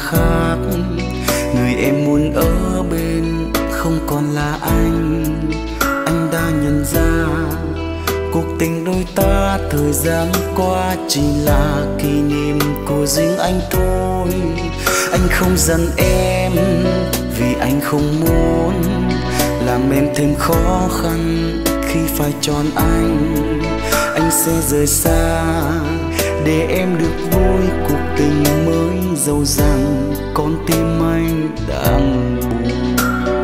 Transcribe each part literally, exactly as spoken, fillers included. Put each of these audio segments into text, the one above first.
khác. Người em muốn ở bên không còn là anh. Anh đã nhận ra cuộc tình đôi ta thời gian qua chỉ là kỷ niệm của riêng anh thôi. Anh không giận em vì anh không muốn làm em thêm khó khăn khi phải chọn anh. Anh sẽ rời xa để em được vui cuộc tình mới, dẫu rằng con tim anh đang buồn.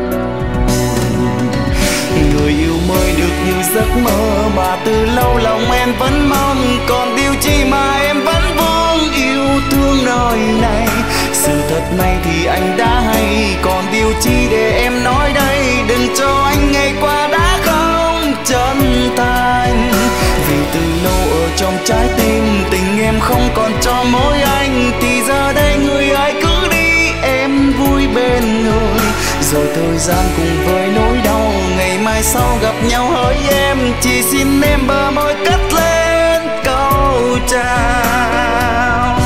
Người yêu mới được như giấc mơ mà từ lâu lòng em vẫn mong. Còn điều chi mà em vẫn vương yêu thương nơi này. Sự thật này thì anh đã hay, còn điều chi để em nói đây. Đừng cho anh ngày qua đã không chân thành. Vì từ lâu ở trong trái tim tình em không còn cho mỗi anh. Thì giờ đây người ai cứ đi em vui bên người. Rồi thời gian cùng với nỗi đau ngày mai sau gặp nhau hỡi em. Chỉ xin em bờ môi cất lên câu chào.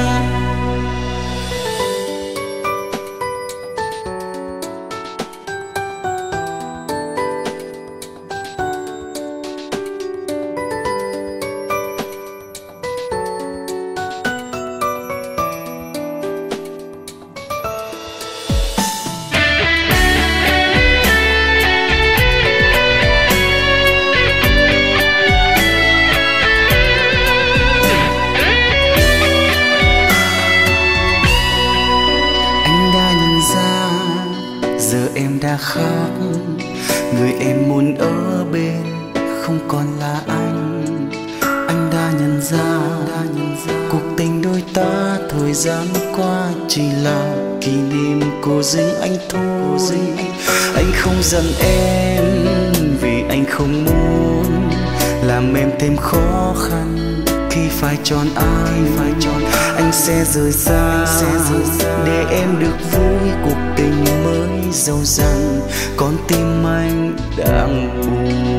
Khác người em muốn ở bên không còn là anh. Anh đã nhận ra, đã nhận ra cuộc tình đôi ta thời gian qua chỉ là kỷ niệm của riêng anh thôi. Anh không giận em vì anh không muốn làm em thêm khó khăn khi phải chọn ai. Phải chọn anh sẽ rời xa, sẽ rời xa để em được vui cuộc tình mới, dẫu rằng con tim anh đang buồn.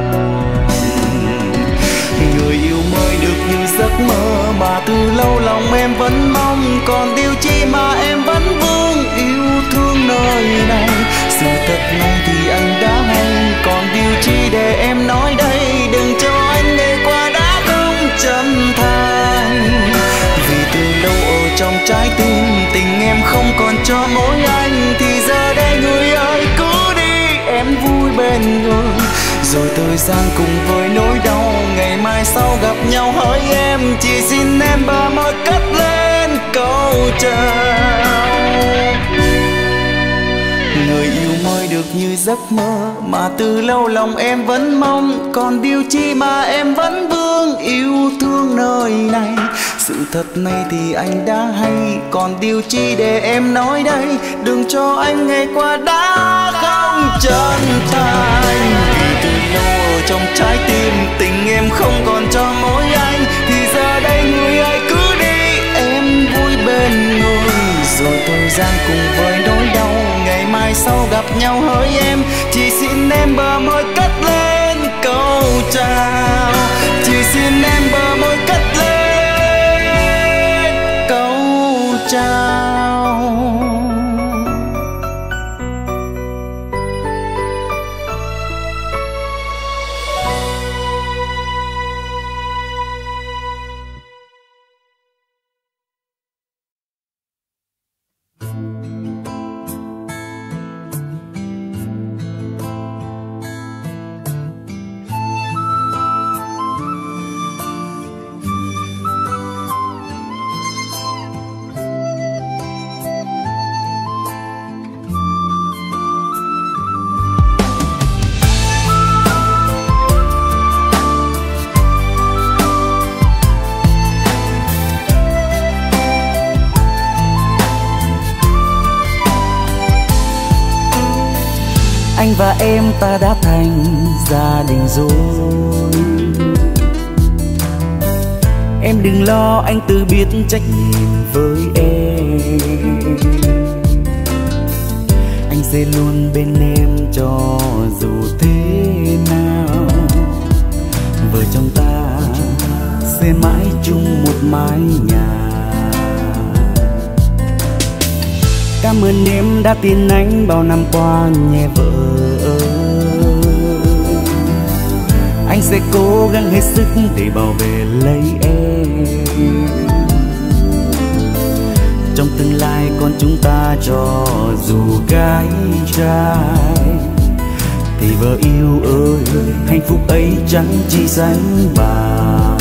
Người yêu mới được như giấc mơ mà từ lâu lòng em vẫn mong. Còn điều chi mà em vẫn vương yêu thương nơi này. Sự thật này thì anh đã hay, còn điều chi để em nói đây. Đừng cho anh ngày qua đã không chân thành. Vì từ lâu ở trong trái tim tình em không còn cho mỗi anh. Thì giờ đây người ơi cứ đi em vui bên người. Rồi thời gian cùng với nỗi đau ngày mai sau gặp nhau hỡi em. Chỉ xin em bờ môi cất lên câu chào. Người yêu mới được như giấc mơ mà từ lâu lòng em vẫn mong. Còn điều chi mà em vẫn vương yêu thương nơi này. Sự thật này thì anh đã hay, còn điều chi để em nói đây. Đừng cho anh ngày qua đã không chân thành. Vì từ lâu ở trong trái tim tình em không còn cho mỗi anh. Thì giờ đây người ơi cứ đi em vui bên người. Rồi thời gian cùng với nỗi đau ngày mai sau gặp nhau hỡi em. Chỉ xin em bờ môi cất lên câu chào. Chỉ xin em bờ môi cất lên câu chào. Anh và em ta đã thành gia đình rồi. Em đừng lo, anh tự biết trách nhiệm với em. Anh sẽ luôn bên em cho dù thế nào. Vợ chồng ta sẽ mãi chung một mái nhà. cảm ơn em đã tin anh bao năm qua nhé vợ ơi. Anh sẽ cố gắng hết sức để bảo vệ lấy em. Trong tương lai con chúng ta cho dù gái trai thì vợ yêu ơi, hạnh phúc ấy chẳng chỉ sánh bằng.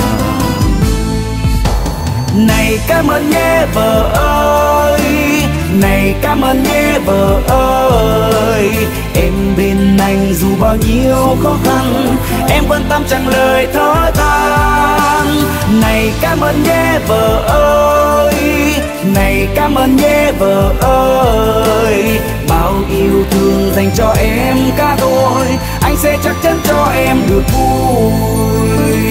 Này cảm ơn nhé vợ ơi, này cảm ơn nhé vợ ơi. Em bên anh dù bao nhiêu khó khăn, em quan tâm chẳng lời thở than. Này cảm ơn nhé vợ ơi, này cảm ơn nhé vợ ơi. Bao yêu thương dành cho em cả đôi, anh sẽ chắc chắn cho em được vui.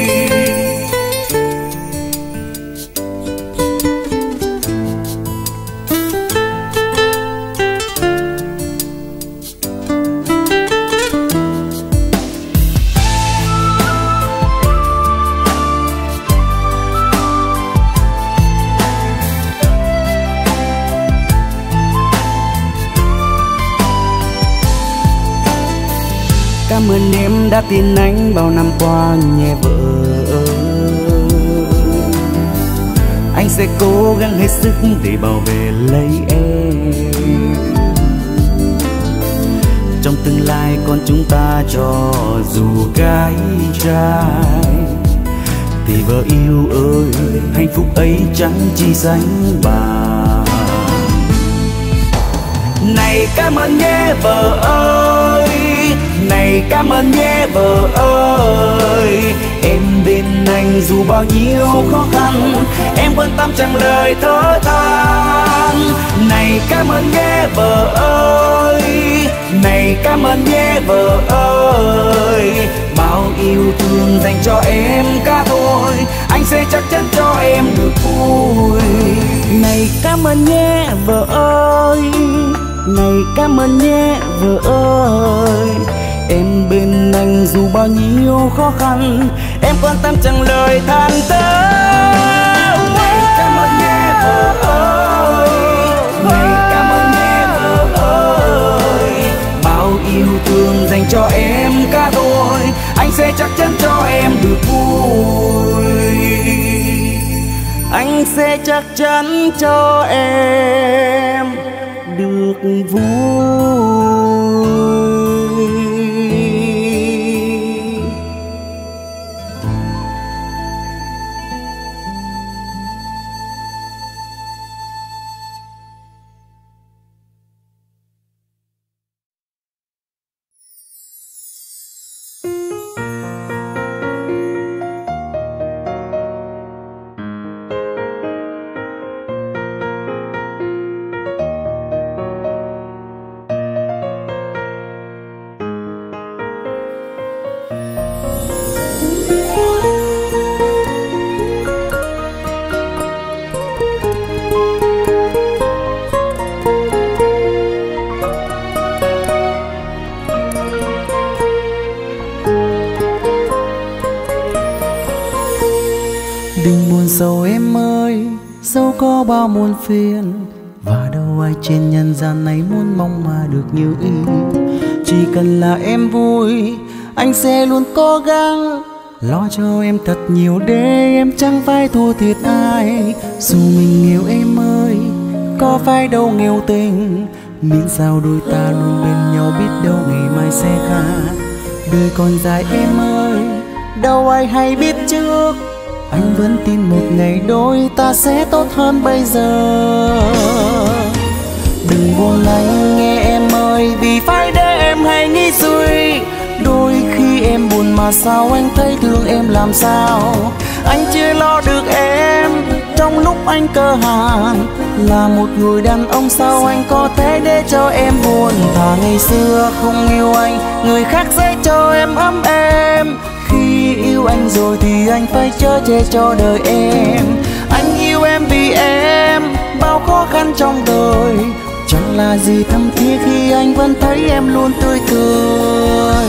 Cảm ơn em đã tin anh bao năm qua nhé vợ ơi. Anh sẽ cố gắng hết sức để bảo vệ lấy em. Trong tương lai con chúng ta cho dù gái trai thì vợ yêu ơi, hạnh phúc ấy chẳng chỉ sánh bằng. Này cảm ơn nhé vợ ơi, này cảm ơn nhé vợ ơi. Em bên anh dù bao nhiêu khó khăn, em quan tâm chẳng lời thở than. Này cảm ơn nhé vợ ơi, này cảm ơn nhé vợ ơi. Bao yêu thương dành cho em cả thôi, anh sẽ chắc chắn cho em được vui. Này cảm ơn nhé vợ ơi, này cảm ơn nhé vợ ơi. Em bên anh dù bao nhiêu khó khăn, em quan tâm chẳng lời than thở. Này cảm ơn nhé vợ ơi, này cảm ơn nhé vợ ơi. Bao yêu thương dành cho em cả đôi, anh sẽ chắc chắn cho em được vui. Anh sẽ chắc chắn cho em được vui. Đừng buồn sầu em ơi, dẫu có bao muôn phiền, và đâu ai trên nhân gian này muốn mong mà được như ý. Chỉ cần là em vui, anh sẽ luôn cố gắng lo cho em thật nhiều để em chẳng phải thua thiệt ai. Dù mình nghèo em ơi, có phải đâu nghèo tình, miễn sao đôi ta luôn bên nhau, biết đâu ngày mai sẽ khác. Đời còn dài em ơi, đâu ai hay biết trước. Anh vẫn tin một ngày đôi ta sẽ tốt hơn bây giờ. Đừng buồn anh nghe em ơi, vì phải để em hay nghĩ suy. Đôi khi em buồn mà sao anh thấy thương em làm sao. Anh chưa lo được em trong lúc anh cơ hàn. Là một người đàn ông sao anh có thể để cho em buồn. Thà ngày xưa không yêu anh, người khác sẽ cho em ấm êm. Khi yêu anh rồi thì anh phải chở che cho đời em. Anh yêu em vì em bao khó khăn trong đời, chẳng là gì thâm thiết khi anh vẫn thấy em luôn tươi cười.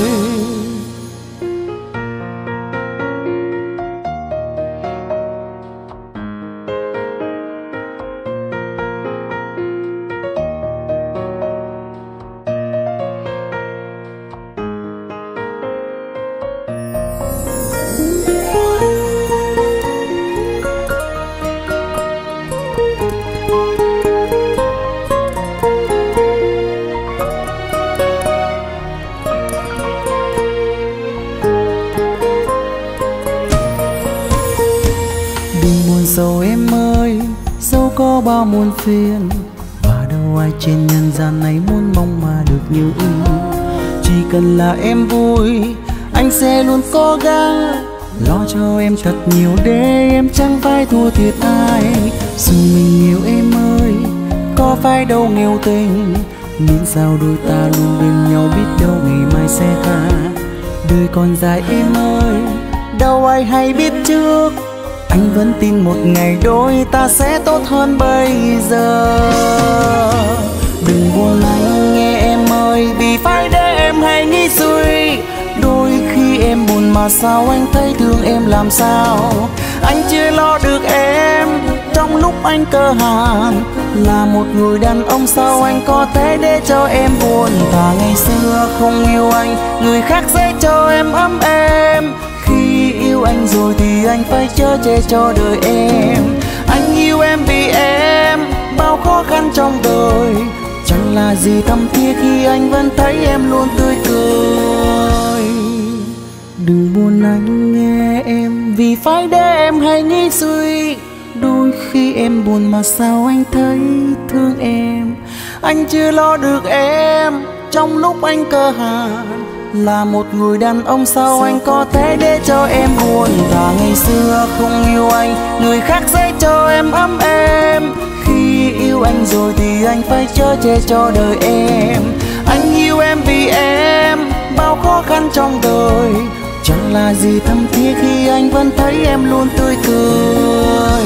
bao muôn phiền, và đâu ai trên nhân gian này muốn mong mà được như ý. Chỉ cần là em vui, anh sẽ luôn cố gắng lo cho em thật nhiều để em chẳng phải thua thiệt ai. Dù mình nhiều em ơi, có phải đâu nghèo tình, miễn sao đôi ta luôn bên nhau, biết đâu ngày mai sẽ khác. Đời còn dài em ơi, đâu ai hay biết trước, anh vẫn tin một ngày đôi ta sẽ tốt hơn bây giờ. Đừng buồn anh nghe em ơi, vì phải để em hay nghĩ suy. Đôi khi em buồn mà sao anh thấy thương em làm sao. Anh chưa lo được em trong lúc anh cơ hàn, là một người đàn ông sao anh có thể để cho em buồn. Thà ngày xưa không yêu anh, người khác sẽ cho em ấm êm. Khi yêu anh rồi thì anh phải chở che cho đời em. Anh yêu em vì em bao khó khăn trong đời, chẳng là gì thâm thiết khi anh vẫn thấy em luôn tươi cười. Đừng buồn anh nghe em, vì phải để em hay nghĩ suy. Đôi khi em buồn mà sao anh thấy thương em. Anh chưa lo được em trong lúc anh cơ hàn, là một người đàn ông sao anh có thể để cho em buồn. Thà ngày xưa không yêu anh, người khác sẽ cho em ấm êm. Khi yêu anh rồi thì anh phải chở che cho đời em. Anh yêu em vì em bao khó khăn trong đời, chẳng là gì thâm thiết khi anh vẫn thấy em luôn tươi cười.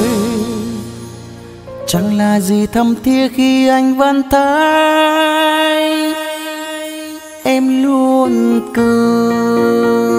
Chẳng là gì thâm thiết khi anh vẫn thấy em luôn cười.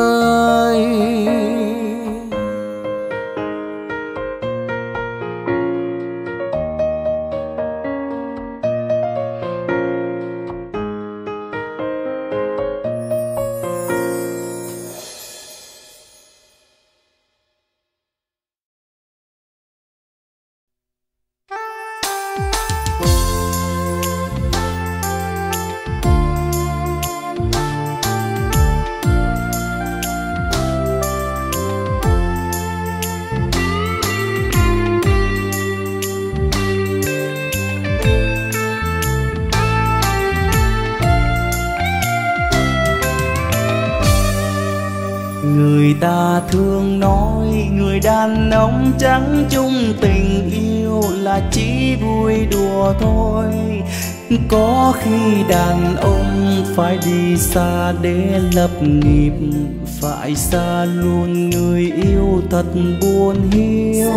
Người ta thường nói người đàn ông chẳng chung tình yêu là chỉ vui đùa thôi. Có khi đàn ông phải đi xa để lập nghiệp, phải xa luôn người yêu thật buồn hiu.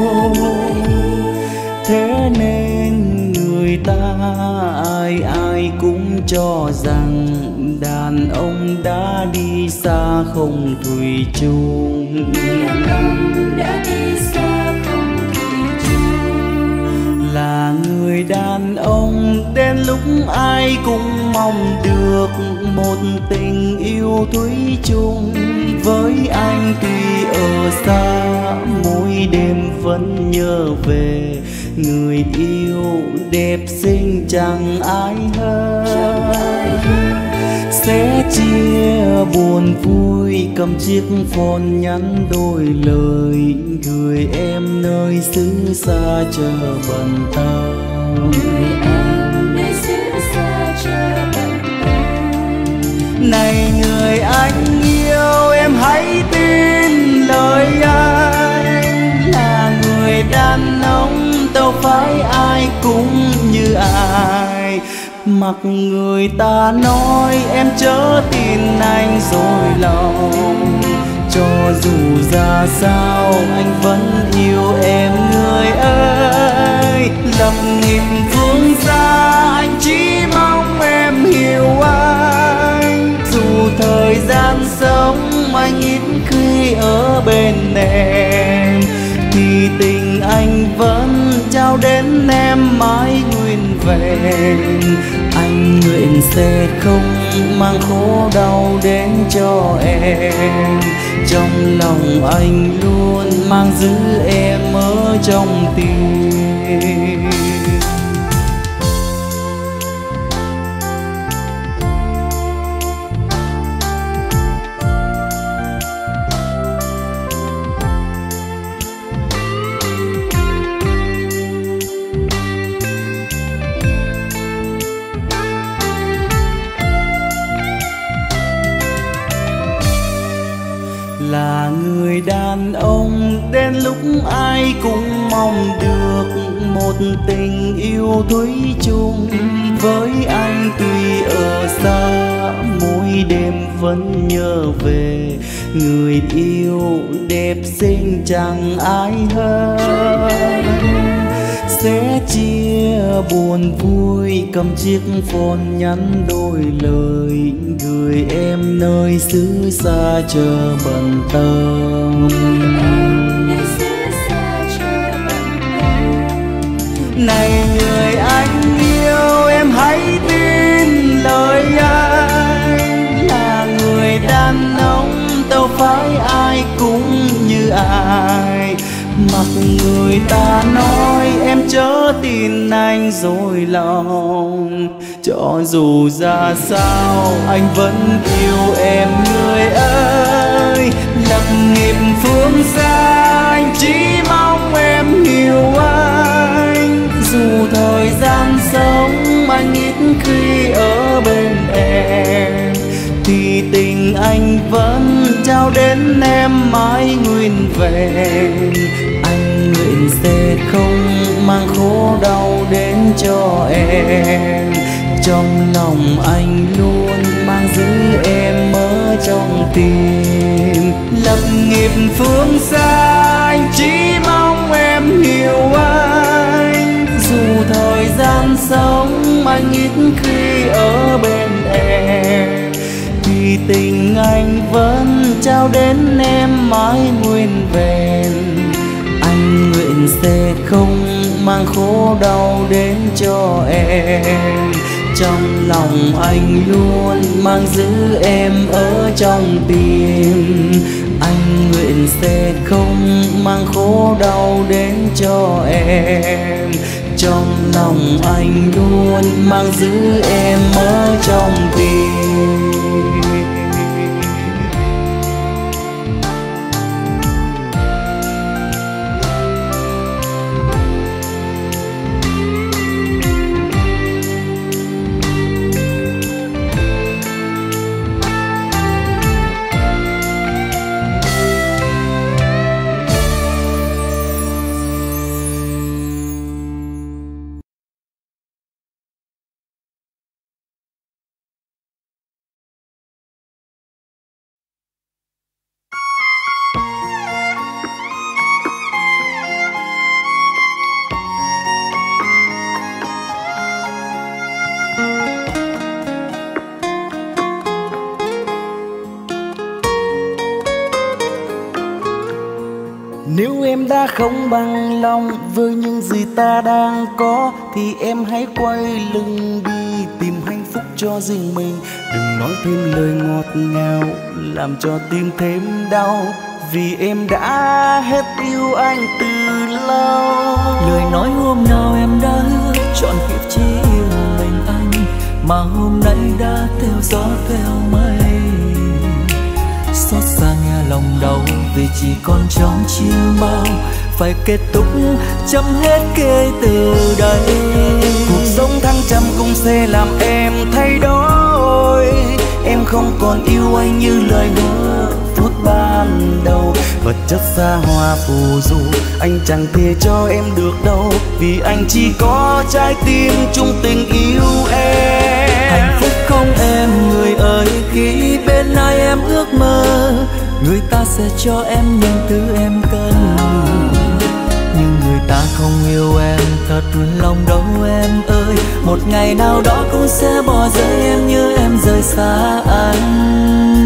Thế nên người ta ai ai cũng cho rằng đàn ông đã đi xa không thủy chung. Đàn ông đã đi xa không thủy chung, là người đàn ông đến lúc ai cũng mong được một tình yêu thủy chung. Với anh tuy ở xa, mỗi đêm vẫn nhớ về người yêu đẹp xinh chẳng ai hơn. Sẽ chia buồn vui, cầm chiếc phone nhắn đôi lời, gửi em nơi xứ xa chờ bận tâm. người em nơi xứ xa chờ bận tâm. Này người anh yêu, em hãy tin lời anh, là người đàn ông đâu phải ai cũng như ai. Mặc người ta nói em chớ tin anh dối lòng, cho dù ra sao anh vẫn yêu em người ơi. Lập nghiệp phương xa anh chỉ mong em hiểu anh, dù thời gian sống anh ít khi ở bên em, thì tình anh vẫn trao đến em mãi nguyên vẹn. Anh nguyện sẽ không mang khổ đau đến cho em, trong lòng anh luôn mang giữ em ở trong tim. đến lúc ai cũng mong được một tình yêu thủy chung với anh. Tuy ở xa mỗi đêm vẫn nhớ về người yêu đẹp xinh chẳng ai hơn. Sẽ chia buồn vui cầm chiếc phone nhắn đôi lời gửi em nơi xứ xa chờ bận tâm. Này người anh yêu, em hãy tin lời anh, là người đàn ông đâu phải ai cũng như ai. Mặc người ta nói em chớ tin anh dối lòng, cho dù ra sao anh vẫn yêu em người ơi. Lập nghiệp phương xa anh chỉ mong em hiểu anh, dù thời gian sống anh ít khi ở bên em, thì tình anh vẫn trao đến em mãi nguyên vẹn. Anh nguyện sẽ không mang khổ đau đến cho em, trong lòng anh luôn mang giữ em ở trong tim. Lập nghiệp phương xa anh chỉ mong em hiểu anh, dù thời gian sống anh ít khi ở bên em, thì tình anh vẫn trao đến em mãi nguyên vẹn. Anh nguyện sẽ không mang khổ đau đến cho em, trong lòng anh luôn mang giữ em ở trong tim. Anh nguyện sẽ không mang khổ đau đến cho em, trong lòng anh luôn mang giữ em ở trong tim. Nếu em đã không bằng lòng với những gì ta đang có, thì em hãy quay lưng đi tìm hạnh phúc cho riêng mình. Đừng nói thêm lời ngọt ngào làm cho tim thêm đau, vì em đã hết yêu anh từ lâu. Lời nói hôm nào em đã hứa chọn kiếp chỉ yêu mình anh, mà hôm nay đã theo gió theo mây. Xót xa nghe lòng đau vì chỉ còn trong chiêm bao, phải kết thúc chấm hết kể từ đây. Cuộc sống thăng trầm cũng sẽ làm em thay đổi, em không còn yêu anh như lời hứa phút ban đầu. Vật chất xa hoa phù du anh chẳng thể cho em được đâu, vì anh chỉ có trái tim chung tình yêu em. Hạnh phúc không em người ơi, khi bên ai em ước mơ, người ta sẽ cho em những thứ em cần. Nhưng người ta không yêu em thật lòng đâu em ơi, một ngày nào đó cũng sẽ bỏ rơi em như em rời xa anh.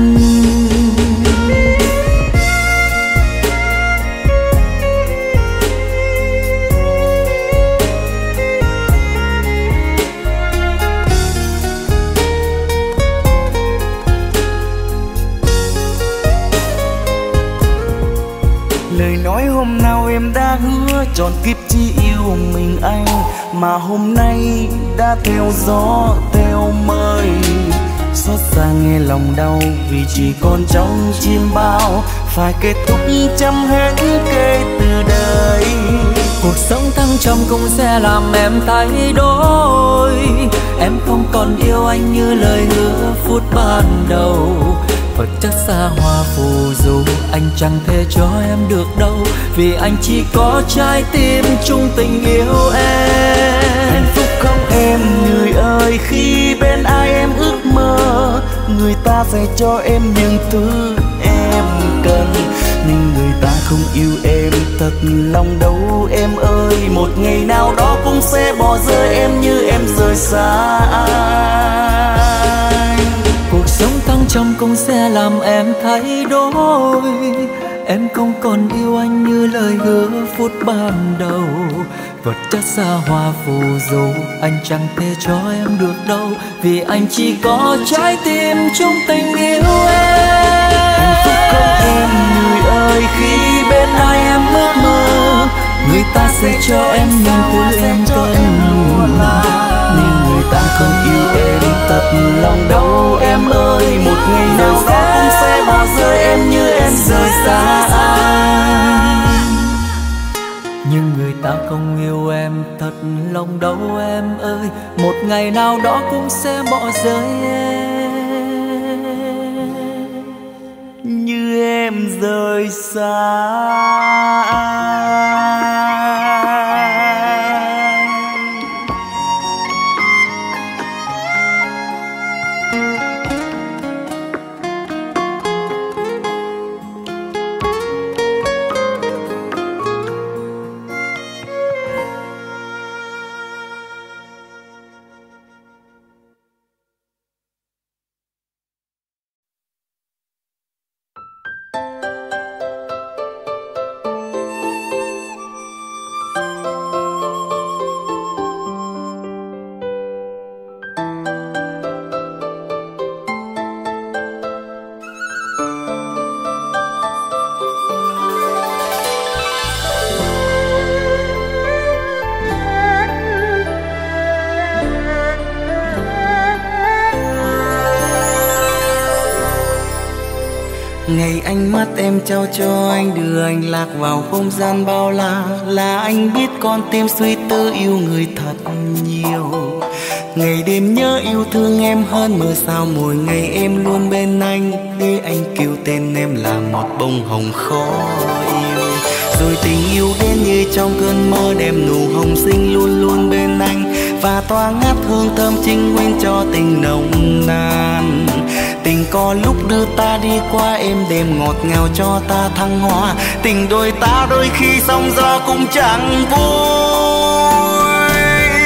Lời nói hôm nào em đã hứa trọn kiếp chỉ yêu mình anh, mà hôm nay đã theo gió theo mây. Xót xa nghe lòng đau vì chỉ còn trong chim bao, phải kết thúc chấm hết kể từ đây. Cuộc sống thăng trầm cũng sẽ làm em thay đổi, em không còn yêu anh như lời hứa phút ban đầu. vật chất xa hoa phù du anh chẳng thể cho em được đâu, vì anh chỉ có trái tim chung tình yêu em. Hạnh phúc không em người ơi, khi bên ai em ước mơ, người ta sẽ cho em những thứ em cần, nhưng người ta không yêu em thật lòng đâu em ơi. Một ngày nào đó cũng sẽ bỏ rơi em như em rời xa anh. Cuộc sống thăng trầm cũng sẽ làm em thay đổi, em không còn yêu anh như lời hứa phút ban đầu. Vật chất xa hoa phù du anh chẳng thể cho em được đâu, vì anh chỉ có trái tim chung tình yêu em. Hạnh phúc không em người ơi, khi bên ai em ước mơ, người ta sẽ cho em những thứ em cần, nhưng người ta không yêu em thật lòng đâu em ơi. Một ngày nào đó cũng sẽ bỏ rơi em như em rời xa anh. nhưng người ta không yêu em thật lòng đâu em ơi. Một ngày nào đó cũng sẽ bỏ rơi em như em rời xa anh. Ngày ánh mắt em trao cho anh, đưa anh lạc vào không gian bao la, là anh biết con tim suy tư yêu người thật nhiều. Ngày đêm nhớ yêu thương em hơn mưa sao, mỗi ngày em luôn bên anh, để anh kêu tên em là một bông hồng khó yêu. Rồi tình yêu đến như trong cơn mơ, đem nụ hồng xinh luôn luôn bên anh, và tỏa ngát hương thơm trinh nguyên cho tình nồng nàn. Tình có lúc đưa ta đi qua êm đềm, ngọt ngào cho ta thăng hoa. Tình đôi ta đôi khi sóng gió cũng chẳng vui.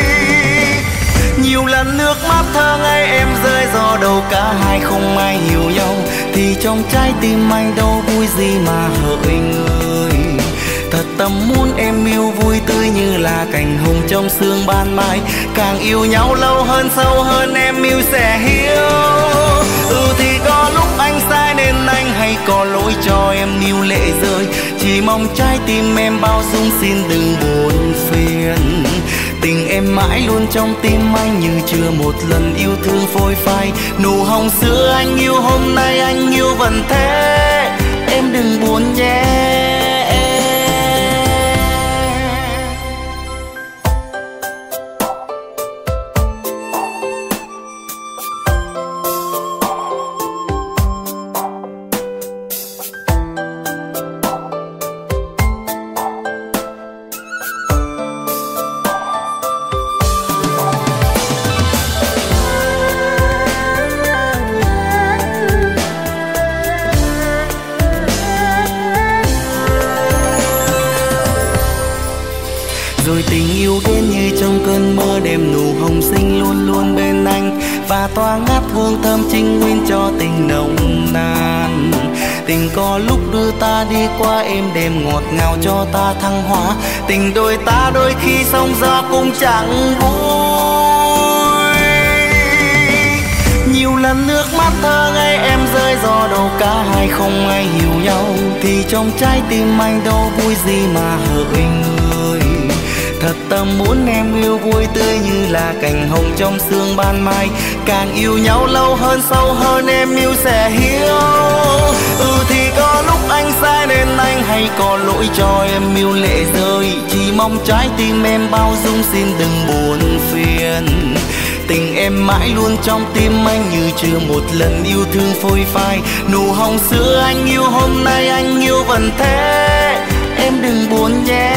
Nhiều lần nước mắt thơ ngây em rơi, do đầu cả hai không ai hiểu nhau, thì trong trái tim anh đâu vui gì mà hỡi người. Thật tâm muốn em yêu vui tươi như là cành hồng trong sương ban mai. Càng yêu nhau lâu hơn sâu hơn em yêu sẽ hiểu. Ừ thì có lúc anh sai nên anh hay có lỗi cho em yêu lệ rơi. Chỉ mong trái tim em bao dung xin đừng buồn phiền. Tình em mãi luôn trong tim anh như chưa một lần yêu thương phôi phai. Nụ hồng xưa anh yêu hôm nay anh yêu vẫn thế, em đừng buồn nhé. Rồi tình yêu đến như trong cơn mơ, đem nụ hồng xinh luôn luôn bên anh, và tỏa ngát hương thơm trinh nguyên cho tình nồng nàn. Tình có lúc đưa ta đi qua êm đềm, ngọt ngào cho ta thăng hoa. Tình đôi ta đôi khi sóng gió cũng chẳng vui. Nhiều lần nước mắt thơ ngây em rơi, do đâu cả hai không ai hiểu nhau, thì trong trái tim anh đâu vui gì mà hỡi người. Thật tâm muốn em yêu vui tươi như là cành hồng trong sương ban mai. Càng yêu nhau lâu hơn sâu hơn em yêu sẽ hiểu. Ừ thì có lúc anh sai nên anh hay có lỗi cho em yêu lệ rơi. Chỉ mong trái tim em bao dung xin đừng buồn phiền. Tình em mãi luôn trong tim anh như chưa một lần yêu thương phôi phai. Nụ hồng xưa anh yêu hôm nay anh yêu vẫn thế, em đừng buồn nhé.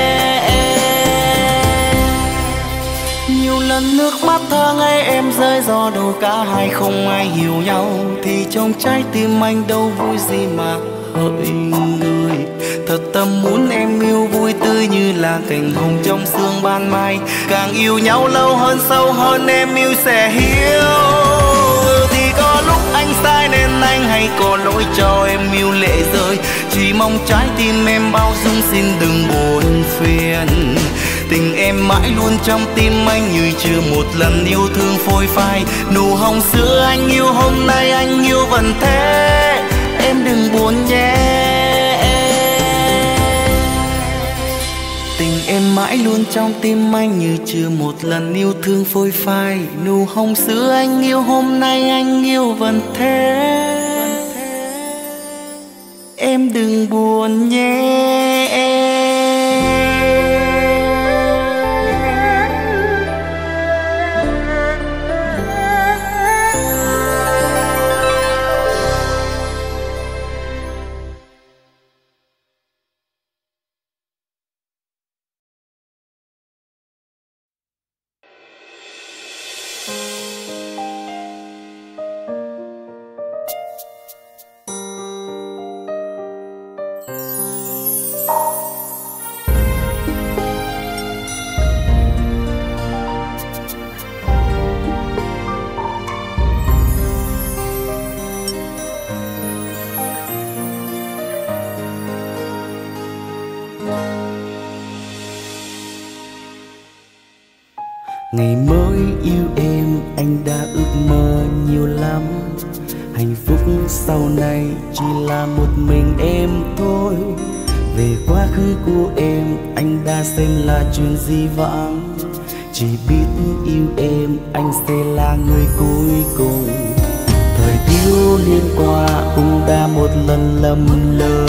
Nhiều lần nước mắt thơ ngây em rơi do đâu cả hai không ai hiểu nhau, thì trong trái tim anh đâu vui gì mà hỡi người. Thật tâm muốn em yêu vui tươi như là cành hồng trong sương ban mai. Càng yêu nhau lâu hơn sâu hơn em yêu sẽ hiểu. Thì có lúc anh sai nên anh hay có lỗi cho em yêu lệ rơi. Chỉ mong trái tim em bao dung xin đừng buồn phiền. Tình em mãi luôn trong tim anh như chưa một lần yêu thương phôi phai. Nụ hồng xưa anh yêu hôm nay anh yêu vẫn thế, em đừng buồn nhé. Tình em mãi luôn trong tim anh như chưa một lần yêu thương phôi phai. Nụ hồng xưa anh yêu hôm nay anh yêu vẫn thế, em đừng buồn nhé. Ngày mới yêu em anh đã ước mơ nhiều lắm. Hạnh phúc sau này chỉ là một mình em thôi. Về quá khứ của em anh đã xem là chuyện di vãng. Chỉ biết yêu em anh sẽ là người cuối cùng. Thời thiếu niên qua cũng đã một lần lầm lỡ,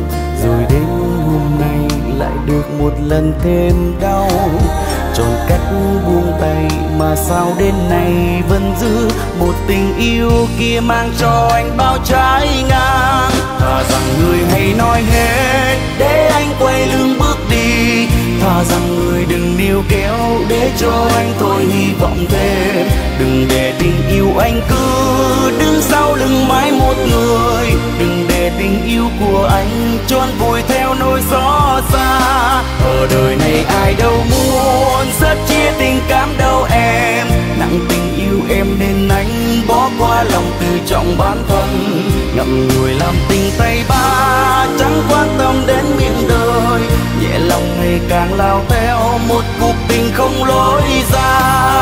rồi đến hôm nay lại được một lần thêm đau. Chọn cách buông tay mà sao đến nay vẫn giữ một tình yêu kia mang cho anh bao trái ngang. Thà rằng người hãy nói hết để anh quay lưng bước đi. Thà rằng người đừng níu kéo để cho anh thôi hy vọng thêm. Đừng để tình yêu anh cứ đứng sau lưng mãi một người. Đừng để tình yêu của anh trốn vùi theo nỗi xót xa. Ở đời này ai đâu muốn rất chia tình cảm đâu em. Nặng tình yêu em nên anh bỏ qua lòng tự trọng bản thân. Ngậm ngùi làm tình tay ba chẳng quan tâm đến miệng đời. Nhẹ lòng ngày càng lao theo một cuộc tình không lối ra.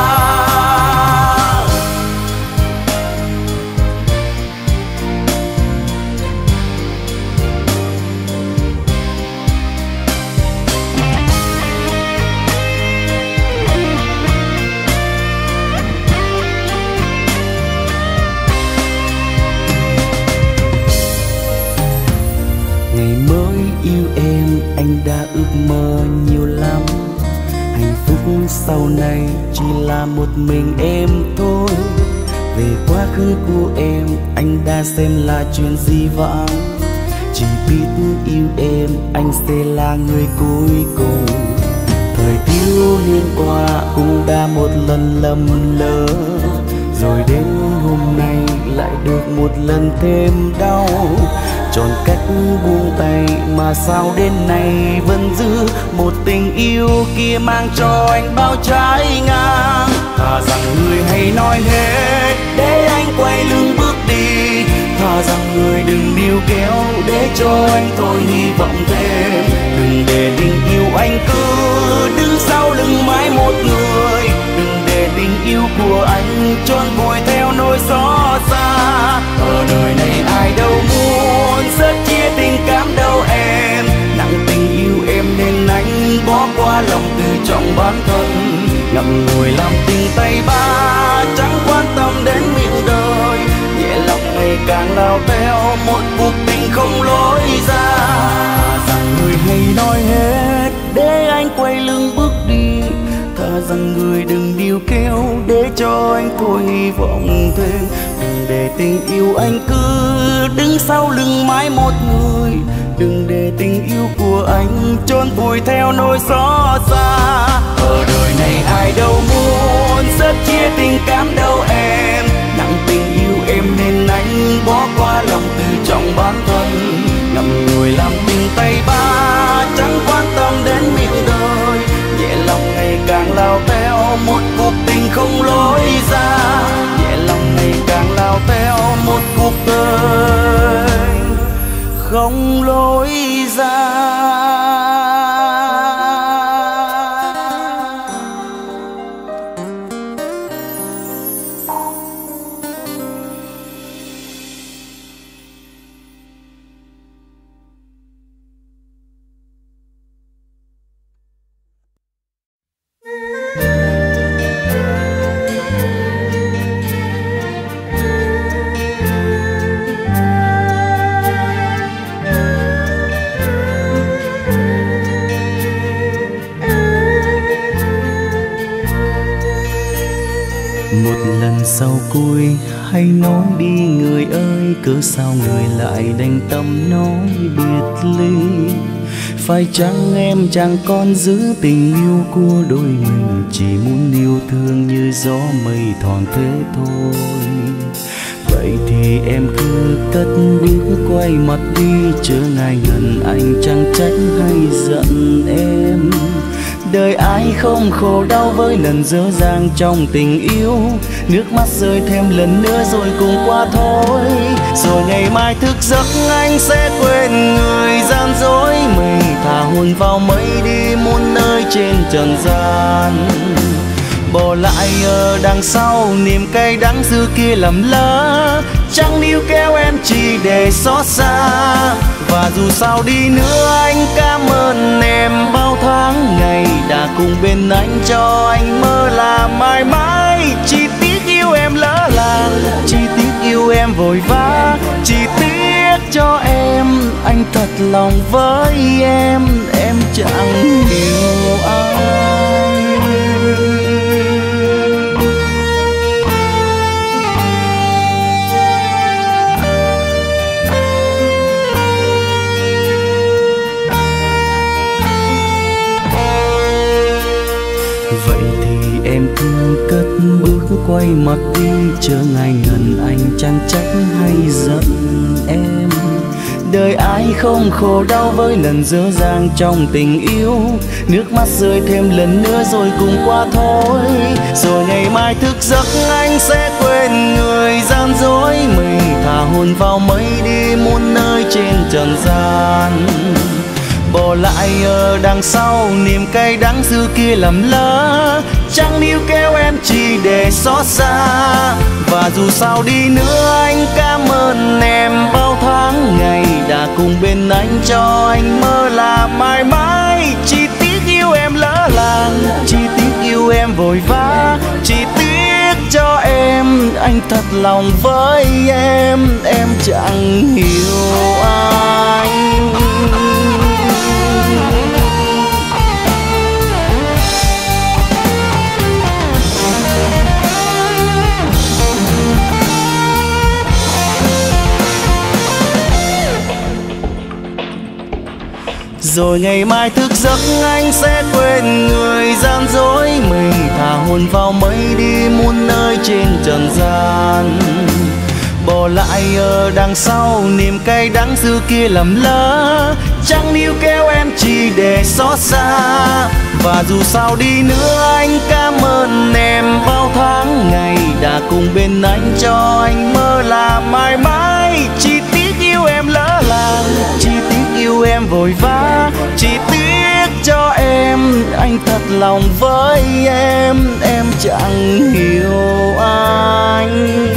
Yêu em anh đã ước mơ nhiều lắm. Hạnh phúc sau này chỉ là một mình em thôi. Về quá khứ của em anh đã xem là chuyện di vãng. Chỉ biết yêu em anh sẽ là người cuối cùng. Thời thiếu niên qua cũng đã một lần lầm lỡ, rồi đến hôm nay lại được một lần thêm đau. Chọn cách buông tay mà sao đến nay vẫn giữ một tình yêu kia mang cho anh bao trái ngang. Thà rằng người hãy nói hết để anh quay lưng bước đi. Thà rằng người đừng níu kéo để cho anh thôi hy vọng thêm. Đừng để tình yêu anh cứ đứng sau lưng mãi một người. Đừng để tình yêu của anh trốn vùi theo nỗi xót xa. Ở đời này ai đâu muốn rất chia tình cảm đâu em. Nặng tình yêu em nên anh bỏ qua lòng tự trọng bản thân. Ngậm ngùi làm tình tay ba chẳng quan tâm đến miệng đời. Nhẹ lòng ngày càng lao theo một cuộc tình không lối ra. Rằng người hay nói hết để anh quay lưng bước đi. Thà rằng người đừng níu níu kéo để cho anh thôi hy vọng thêm. Đừng để tình yêu anh cứ đứng sau lưng mãi một người, đừng để tình yêu của anh chôn vùi theo nỗi xót xa. Ở đời này ai đâu muốn rất chia tình cảm đâu em, nặng tình yêu em nên anh bỏ qua lòng tự trọng bản thân. Ngậm ngùi làm tình tay ba chẳng quan tâm đến miệng đời, nhẹ lòng ngày càng lao theo một cuộc tình không lối ra, nhẹ lòng ngày càng lao theo một cuộc đời không lối ra. Sau cuối hãy nói đi người ơi, cớ sao người lại đành tâm nói biệt ly. Phải chăng em chẳng còn giữ tình yêu của đôi mình, chỉ muốn yêu thương như gió mây thoảng thế thôi. Vậy thì em cứ cất bước quay mặt đi, chớ ngại ngần anh chẳng trách hay giận em. Đời ai không khổ đau với lần dở dang trong tình yêu, nước mắt rơi thêm lần nữa rồi cùng qua thôi. Rồi ngày mai thức giấc anh sẽ quên người gian dối mình, thả hồn vào mây đi muôn nơi trên trần gian. Bỏ lại ở đằng sau niềm cay đắng xưa kia lầm lỡ, chẳng níu kéo em chỉ để xót xa. Và dù sao đi nữa anh cảm ơn em bao tháng ngày đã cùng bên anh, cho anh mơ là mãi mãi. Chỉ tiếc yêu em lỡ làng, chỉ tiếc yêu em vội vã, chỉ tiếc cho em anh thật lòng với em, em chẳng hiểu ai. Vậy thì em cứ cất bước quay mặt đi, chớ ngại ngần anh chẳng trách hay giận em. Đời ai không khổ đau với lần dở dang trong tình yêu, nước mắt rơi thêm lần nữa rồi cùng qua thôi. Rồi ngày mai thức giấc anh sẽ quên người gian dối mình, thả hồn vào mây đi muôn nơi trên trần gian. Bỏ lại ở đằng sau niềm cay đắng xưa kia lầm lỡ, chẳng níu kéo em chỉ để xót xa. Và dù sao đi nữa anh cảm ơn em bao tháng ngày đã cùng bên anh, cho anh mơ là mãi mãi. Chỉ tiếc yêu em lỡ làng, chỉ tiếc yêu em vội vã, chỉ tiếc cho em anh thật lòng với em, em chẳng hiểu anh. Rồi ngày mai thức giấc anh sẽ quên người gian dối mình, thả hồn vào mây đi muôn nơi trên trần gian. Bỏ lại ở đằng sau niềm cay đắng xưa kia lầm lỡ, chẳng níu kéo em chỉ để xót xa. Và dù sao đi nữa anh cảm ơn em bao tháng ngày đã cùng bên anh, cho anh mơ là mãi mãi. Chỉ tiếc yêu em lỡ làng, chỉ tiếc yêu em vội vã, chỉ tiếc cho em anh thật lòng với em, em chẳng hiểu anh.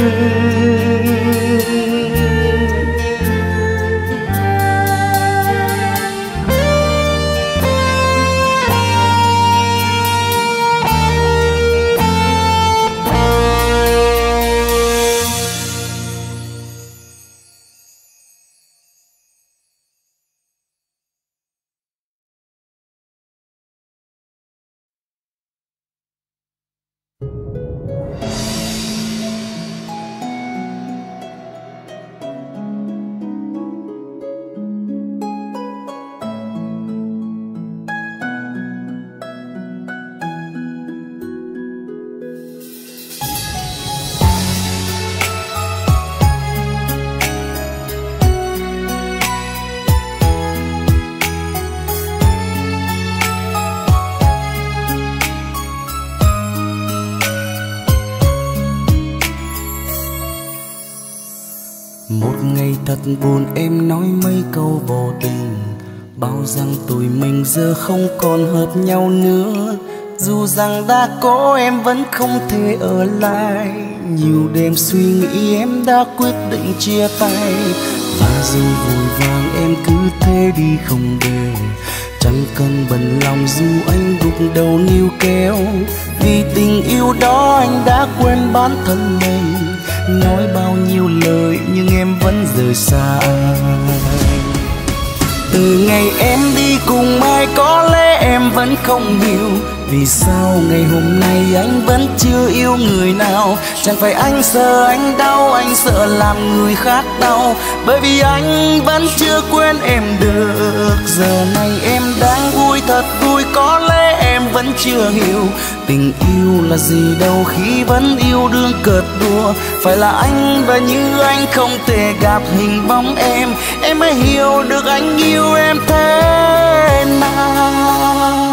Một ngày thật buồn em nói mấy câu vô tình, bao rằng tụi mình giờ không còn hợp nhau nữa. Dù rằng đã có em vẫn không thể ở lại, nhiều đêm suy nghĩ em đã quyết định chia tay. Và rồi vội vàng em cứ thế đi không về, chẳng cần bận lòng dù anh gục đầu níu kéo. Vì tình yêu đó anh đã quên bản thân mình, nói bao nhiêu lời nhưng em vẫn rời xa anh. Từ ngày em đi cùng ai có lẽ em vẫn không hiểu, vì sao ngày hôm nay anh vẫn chưa yêu người nào. Chẳng phải anh sợ anh đau, anh sợ làm người khác đau, bởi vì anh vẫn chưa quên em được. Giờ này em đang vui thật vui, có lẽ em vẫn chưa hiểu tình yêu là gì đâu khi vẫn yêu đương cợt đùa. Phải là anh và như anh không thể gặp hình bóng em, em mới hiểu được anh yêu em thế nào.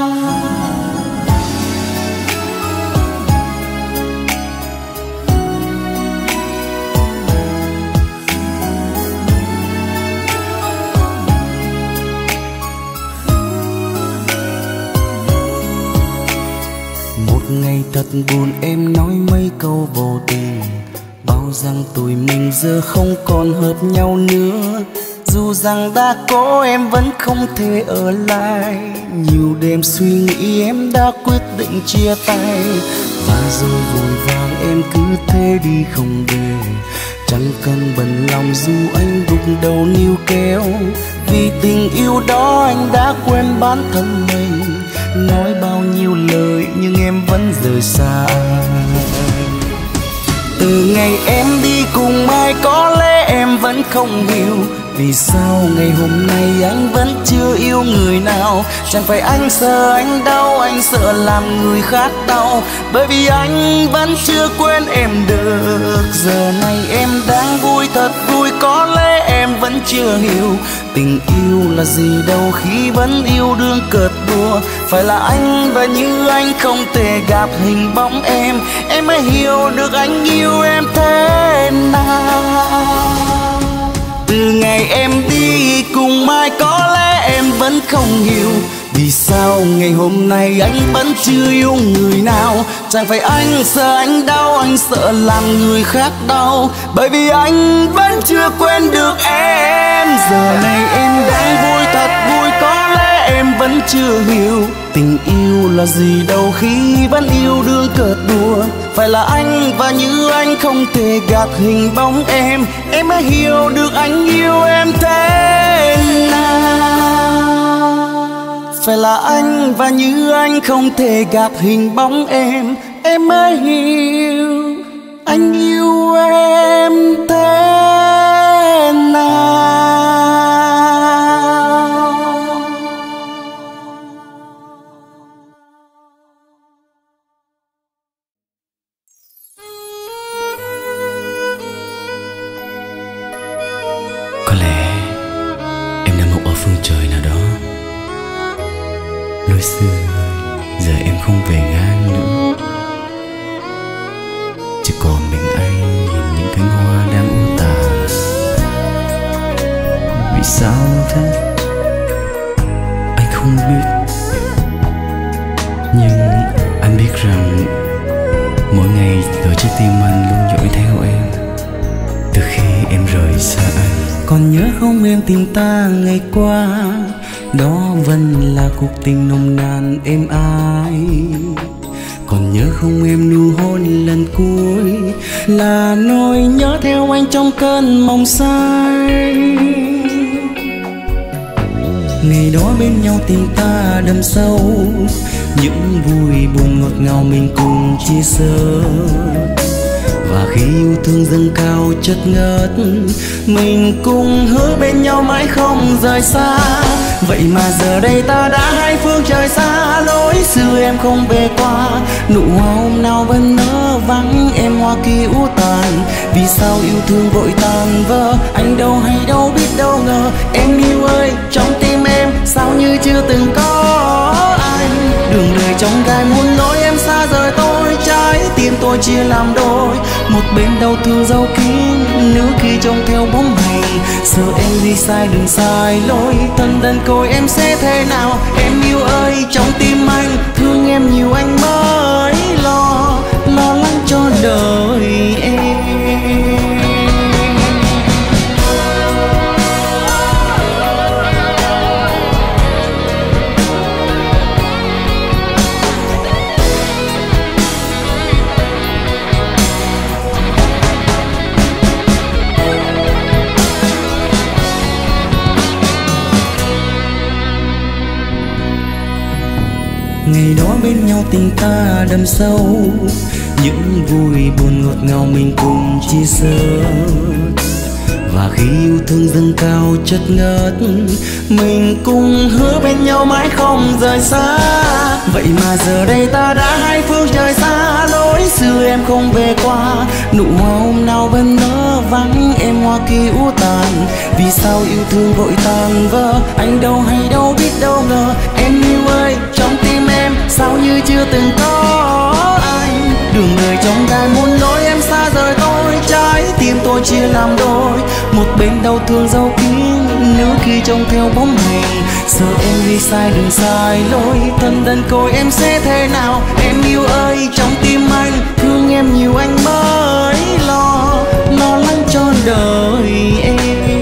Ngày thật buồn em nói mấy câu vô tình, bao rằng tụi mình giờ không còn hợp nhau nữa. Dù rằng đã có em vẫn không thể ở lại, nhiều đêm suy nghĩ em đã quyết định chia tay. Và rồi vội vàng em cứ thế đi không về, chẳng cần bận lòng dù anh gục đầu níu kéo. Vì tình yêu đó anh đã quên bản thân mình, nói bao nhiêu lời nhưng em vẫn rời xa. Từ ngày em đi cùng ai có lẽ em vẫn không hiểu, vì sao ngày hôm nay anh vẫn chưa yêu người nào. Chẳng phải anh sợ anh đau, anh sợ làm người khác đau, bởi vì anh vẫn chưa quên em được. Giờ này em đang vui thật vui, có lẽ em vẫn chưa hiểu tình yêu là gì đâu khi vẫn yêu đương cợt đùa. Phải là anh và như anh không thể gặp hình bóng em, em mới hiểu được anh yêu em thế nào. Từ ngày em đi cùng ai có lẽ em vẫn không hiểu, vì sao ngày hôm nay anh vẫn chưa yêu người nào. Chẳng phải anh sợ anh đau, anh sợ làm người khác đau, bởi vì anh vẫn chưa quên được em. Giờ này em đang vui thật vui, có lẽ em vẫn chưa hiểu tình yêu là gì đâu khi vẫn yêu đương cợt đùa. Phải là anh và như anh không thể gạt hình bóng em, em mới hiểu được anh yêu em thế nào. Phải là anh và như anh không thể gạt hình bóng em, em mới hiểu anh yêu em thế nào. Có lẽ em đã mộng ở phương trời nào đó, lối xưa giờ em không về ngang nữa, chỉ còn mình anh nhìn những cánh hoa đang u tàn. Vì sao thế anh không biết, nhưng anh biết rằng mỗi ngày ở trái tim anh luôn dõi theo em từ khi em rời xa anh. Còn nhớ không em tìm ta ngày qua, đó vẫn là cuộc tình nồng nàn êm ái. Còn nhớ không em nụ hôn lần cuối, là nỗi nhớ theo anh trong cơn mộng say. Ngày đó bên nhau tình ta đậm sâu, những vui buồn ngọt ngào mình cùng chia sẻ. Và khi yêu thương dâng cao chất ngất, mình cùng hứa bên nhau mãi không rời xa. Vậy mà giờ đây ta đã hai phương trời xa, lối xưa em không về qua. Nụ hoa hôm nào vẫn nở vắng, em hoa kia u tàn. Vì sao yêu thương vội tàn vỡ, anh đâu hay đâu biết đâu ngờ. Em yêu ơi, trong tim em sao như chưa từng có anh. Đường đời trong gai muốn lối em xa rời tôi, trái tim tôi chia làm đôi. Một bên đau thương dấu kín, nữ khi trông theo bóng hình. Sợ em đi sai đường sai lối, thân đơn côi em sẽ thế nào? Em yêu ơi, trong tim anh thương em nhiều anh mới lo, lo lắng cho đời em. Ngày đó bên nhau tình ta đậm sâu, những vui buồn ngọt ngào mình cùng chia sẻ. Và khi yêu thương dâng cao chất ngất, mình cùng hứa bên nhau mãi không rời xa. Vậy mà giờ đây ta đã hai phương trời xa, lối xưa em không về qua. Nụ hoa hôm nào vẫn nở vắng em hoa kia úa tàn. Vì sao yêu thương vội tàn vỡ, anh đâu hay đâu biết đâu ngờ. Em yêu ơi, trong tim em sao như chưa từng có anh. Đường đời trong gai muốn lối em xa rời tôi, trái tim tôi chia làm đôi. Một bên đau thương dấu kín, nữ khi trông theo bóng hình. Sợ em đi sai đường sai lối, thân đơn côi em sẽ thế nào? Em yêu ơi, trong tim anh thương em nhiều anh mới lo, lo lắng cho đời em.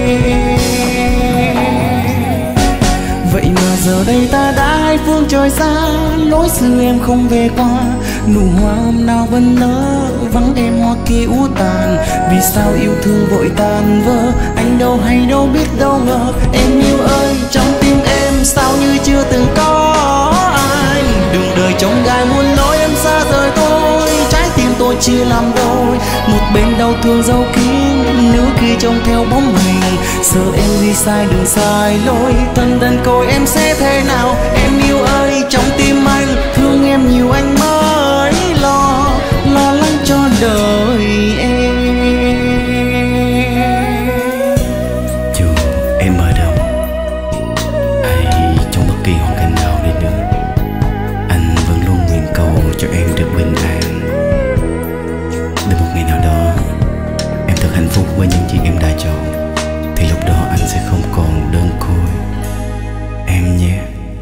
Vậy mà giờ đây ta đã hai phương trời xa, lối xưa em không về qua. Nụ hoa hôm nào vẫn nở vắng em hoa kia úa tàn. Vì sao yêu thương vội tàn vỡ, anh đâu hay đâu biết đâu ngờ. Em yêu ơi, trong tim em sao như chưa từng có anh. Đường đời trong gai muốn lối em xa rời tôi, trái tim tôi chia làm đôi. Một bên đau thương dấu kín, nữ khi trông theo bóng hình. Sợ em đi sai đường sai lối, thân đơn côi em sẽ thế nào? Em yêu ơi, trong tim anh thương em nhiều anh mới lo, lo lắng cho đời em. Dù em ở đâu hay trong bất kỳ hoàn cảnh nào đi nữa, anh vẫn luôn nguyện cầu cho em được bình an. Đến một ngày nào đó em thật hạnh phúc với những gì em đã chọn, thì lúc đó anh sẽ không còn đơn côi em nhé.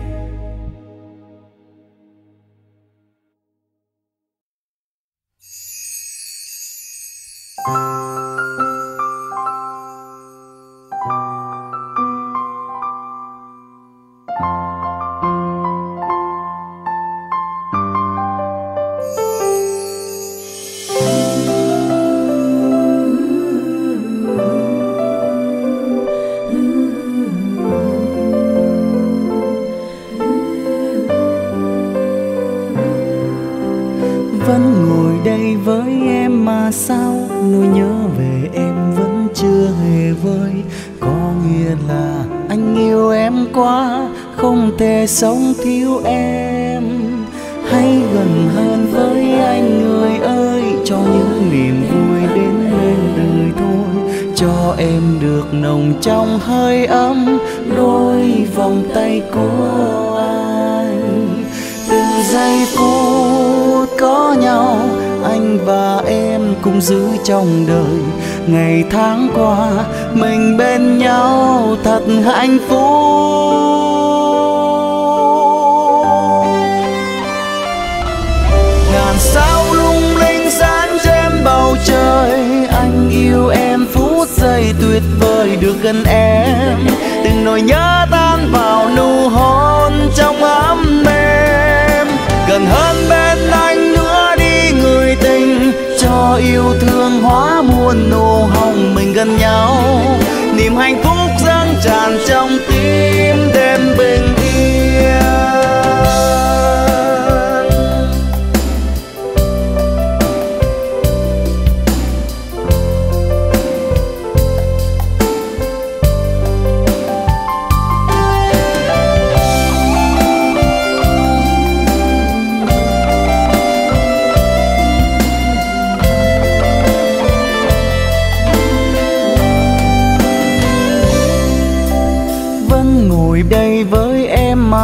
Vẫn ngồi đây với em mà sao nỗi nhớ về em vẫn chưa hề vơi. Có nghĩa là anh yêu em quá, không thể sống thiếu em. Hãy gần hơn với anh người ơi, cho những niềm vui đến bên đời thôi. Cho em được nồng trong hơi ấm đôi vòng tay của anh. Từng giây phút có nhau, anh và em cùng giữ trong đời. Ngày tháng qua mình bên nhau thật hạnh phúc. Ngàn sao lung linh sáng trên bầu trời, anh yêu em phút giây tuyệt vời được gần em. Đừng nỗi nhớ tan vào nụ hôn trong ấm êm. Gần hơn bên anh nữa đi người tình, cho yêu thương hóa muôn nụ hồng mình gần nhau. Niềm hạnh phúc dâng tràn trong tim đêm bình yên.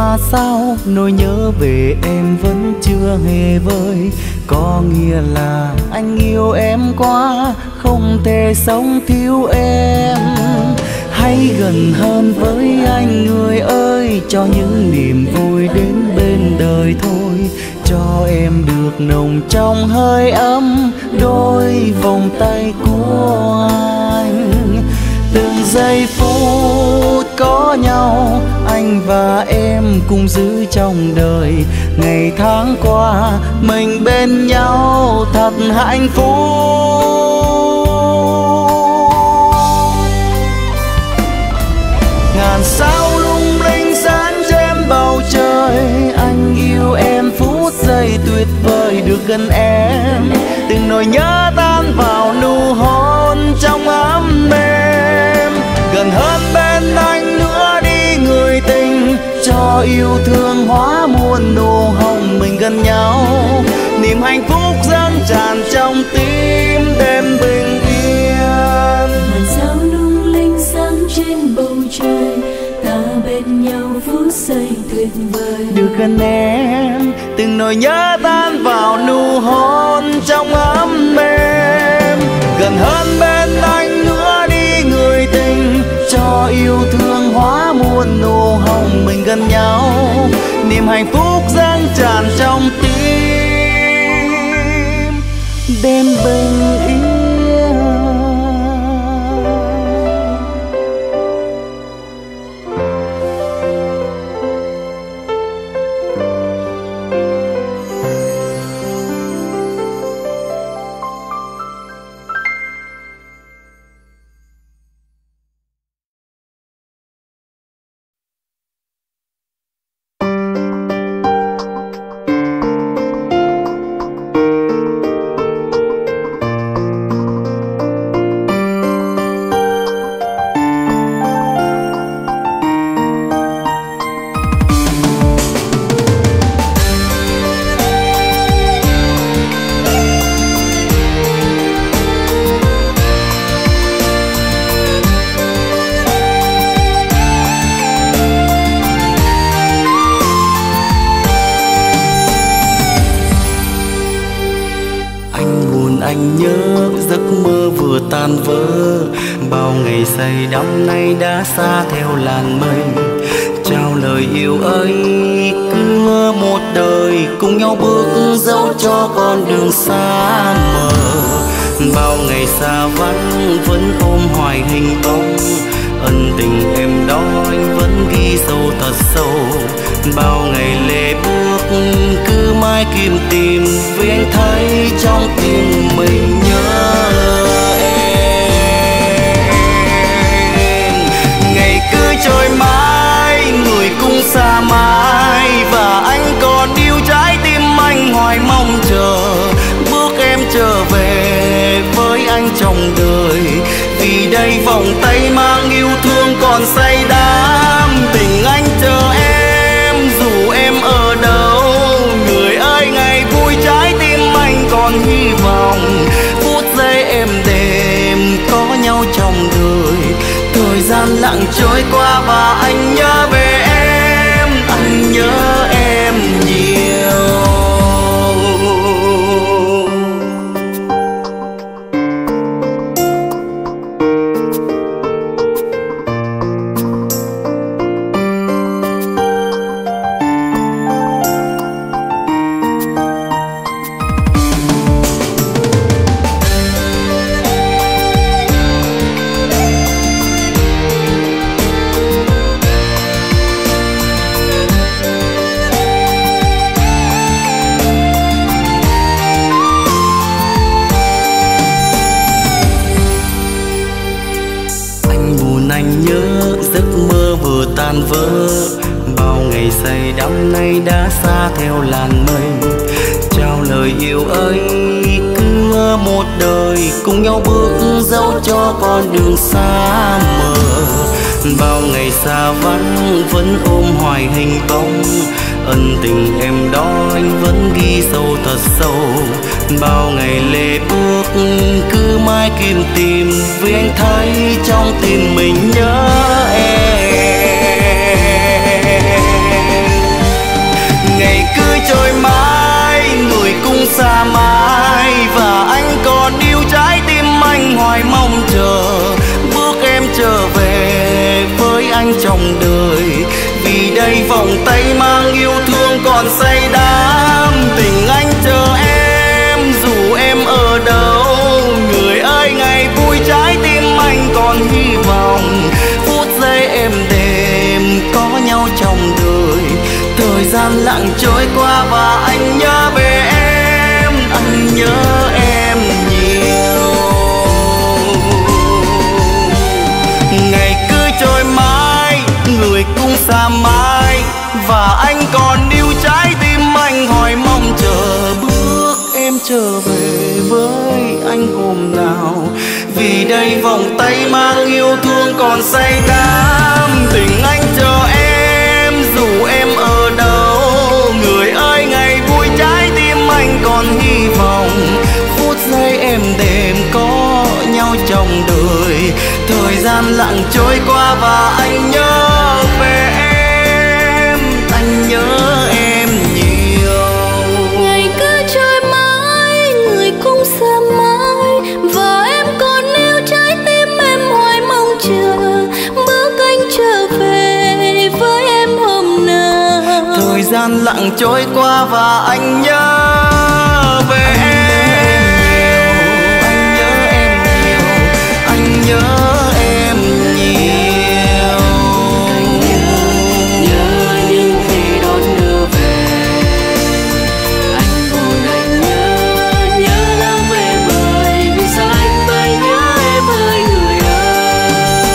mà sao nỗi nhớ về em vẫn chưa hề vơi. Có nghĩa là anh yêu em quá, không thể sống thiếu em. Hãy gần hơn với anh người ơi, cho những niềm vui đến bên đời thôi. Cho em được nồng trong hơi ấm đôi vòng tay của anh. Từng giây phút có nhau, anh và em cùng giữ trong đời. Ngày tháng qua mình bên nhau thật hạnh phúc. Ngàn sao lung linh sáng trên bầu trời, anh yêu em phút giây tuyệt vời được gần em. Từng nỗi nhớ tan vào nụ hôn trong ấm êm. Gần hơn bên anh nữa đi người tình, cho yêu thương hóa muôn nụ hồng mình gần nhau. Niềm hạnh phúc dâng tràn trong tim đêm bình yên. Ngàn sao lung linh sáng trên bầu trời, ta bên nhau phút giây tuyệt vời được gần em. Từng nỗi nhớ tan vào nụ hôn trong ấm êm. Gần hơn bên anh nữa đi người tình, cho yêu thương hóa muôn nụ hồng mình gần nhau. Niềm hạnh phúc dâng tràn trong tim đêm bình yên. Anh nhớ giấc mơ vừa tan vỡ, bao ngày say đắm nay đã xa theo làn mây. Trao lời yêu ấy cứ một đời, cùng nhau bước dẫu cho con đường xa mờ. Bao ngày xa vắng vẫn ôm hoài hình bóng, ân tình em đó anh vẫn ghi sâu thật sâu. Bao ngày lệ bước cứ mãi kiếm tìm, vì anh thấy trong tim mình nhớ em. Ngày cứ trôi mãi, người cũng xa mãi, và anh còn yêu trái tim anh hoài mong chờ. Bước em trở về với anh trong đời, vì đây vòng tay mang yêu thương còn say đắm. Tình anh chờ em dù em ở đâu, người ơi ngày vui trái tim anh còn hy vọng. Phút giây êm đềm có nhau trong đời, thời gian lặng trôi qua và anh nhớ về em, anh nhớ em nhiều. Tan vỡ, bao ngày say đắm nay đã xa theo làn mây. Trao lời yêu ấy cứ một đời, cùng nhau bước dẫu cho con đường xa mờ. Bao ngày xa vắng vẫn ôm hoài hình bóng, ân tình em đó anh vẫn ghi sâu thật sâu. Bao ngày lệ bước cứ mãi kiếm tìm, vì anh thấy trong tim mình nhớ em. trong đời. Vì đây vòng tay mang yêu thương còn say đắm, tình anh chờ em dù em ở đâu. Người ơi ngày vui trái tim anh còn hy vọng, phút giây êm đềm có nhau trong đời. Thời gian lặng trôi qua và anh nhớ về em, anh nhớ em nhiều. Ngày cứ trôi mãi, người cũng xa mãi, và anh còn yêu trái tim anh hỏi mong chờ bước em trở về với anh hôm nào. Vì đây vòng tay mang yêu thương còn say đắm, tình anh chờ em dù em ở đâu. Người ơi ngày vui trái tim anh còn hy vọng, phút giây êm đềm có nhau trong đời. Thời gian lặng trôi qua và anh nhớ về em, anh nhớ em nhiều. Ngày cứ trôi mãi, người cũng xa mãi, và em còn yêu trái tim em hoài mong chờ bước anh trở về với em hôm nào. Thời gian lặng trôi qua và anh nhớ về em, anh nhớ em nhiều, anh nhớ em nhiều. Nhớ những khi đón đưa về, anh buồn anh nhớ, nhớ lắm em ơi. Vì sao anh phải nhớ em ơi người ơi.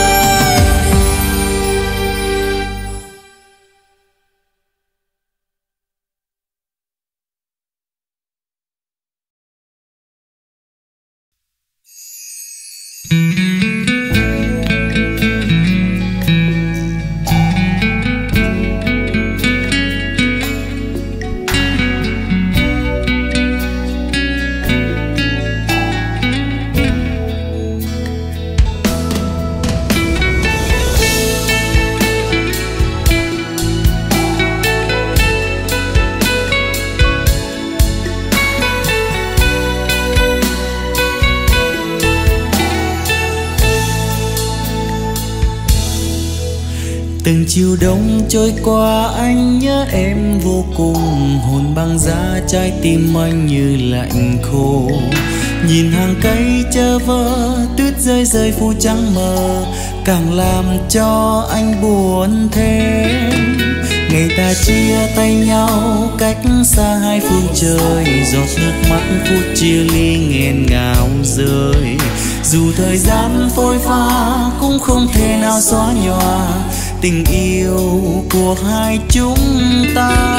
Từng chiều đông trôi qua anh nhớ em vô cùng, hồn băng giá trái tim anh như lạnh khô. Nhìn hàng cây chơ vơ tuyết rơi rơi phủ trắng mờ, càng làm cho anh buồn thêm. Ngày ta chia tay nhau cách xa hai phương trời, giọt nước mắt phút chia ly nghẹn ngào rơi. Dù thời gian phôi pha cũng không thể nào xóa nhòa tình yêu của hai chúng ta.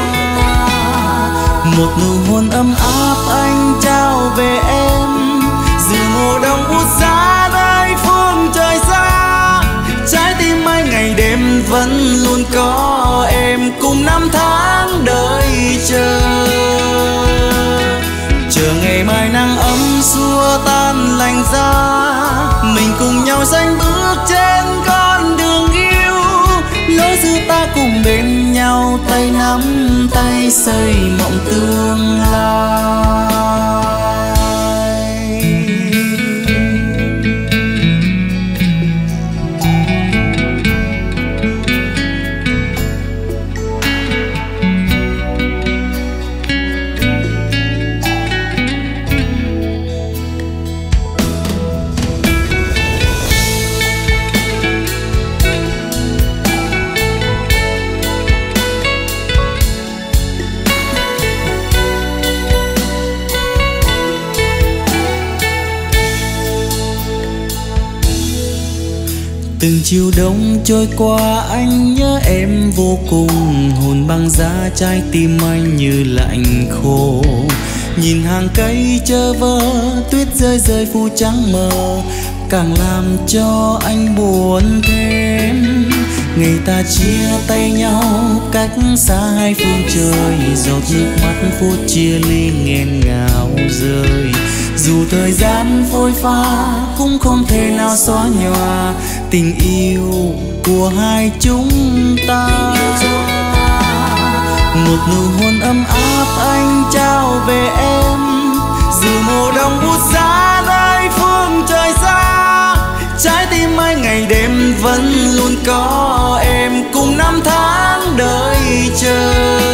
Một nụ hôn ấm áp anh trao về em, dù mùa đông buốt giá nơi phương trời xa. Trái tim anh ngày đêm vẫn luôn có em, cùng năm tháng đợi chờ. Chờ ngày mai nắng ấm xua tan lạnh giá, mình cùng nhau sánh bước trên con đường yêu. Lối xưa ta cùng bên nhau, tay nắm tay xây mộng tương lai. Từng chiều đông trôi qua anh nhớ em vô cùng, hồn băng giá trái tim anh như lạnh khô. Nhìn hàng cây chơ vơ tuyết rơi rơi phủ trắng mờ, càng làm cho anh buồn thêm. Ngày ta chia tay nhau cách xa hai phương trời, giọt nước mắt phút chia ly nghẹn ngào rơi. Dù thời gian phôi pha cũng không thể nào xóa nhòa tình yêu của hai chúng ta. Một nụ hôn ấm áp anh trao về em, dù mùa đông buốt giá nơi phương trời xa. Trái tim anh ngày ngày đêm vẫn luôn có em, cùng năm tháng đợi chờ.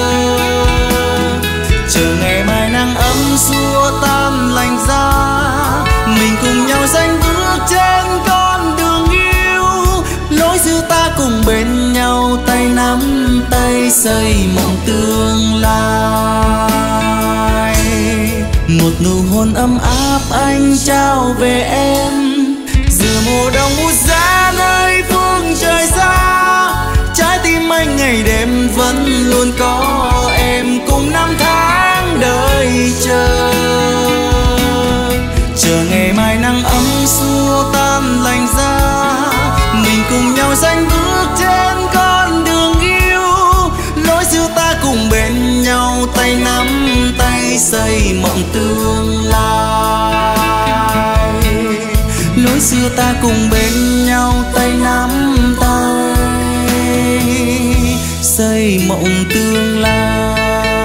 Chờ ngày mai nắng ấm xua tan lạnh giá, mình cùng nhau sánh bước trên con đường yêu. Lối xưa ta cùng bên nhau, tay nắm tay xây mộng tương lai. Một nụ hôn ấm áp anh trao về em, giữa mùa đông bút giá nơi phương trời xa. Trái tim anh ngày đêm vẫn luôn có em, cùng năm tháng đợi chờ. Chờ ngày mai nắng ấm xua tan lạnh giá, mình cùng nhau sánh bước trên con đường yêu. Lối xưa ta cùng bên nhau, tay nắm tay xây mộng tương lai. Lối xưa ta cùng bên nhau, tay nắm tay xây mộng tương lai.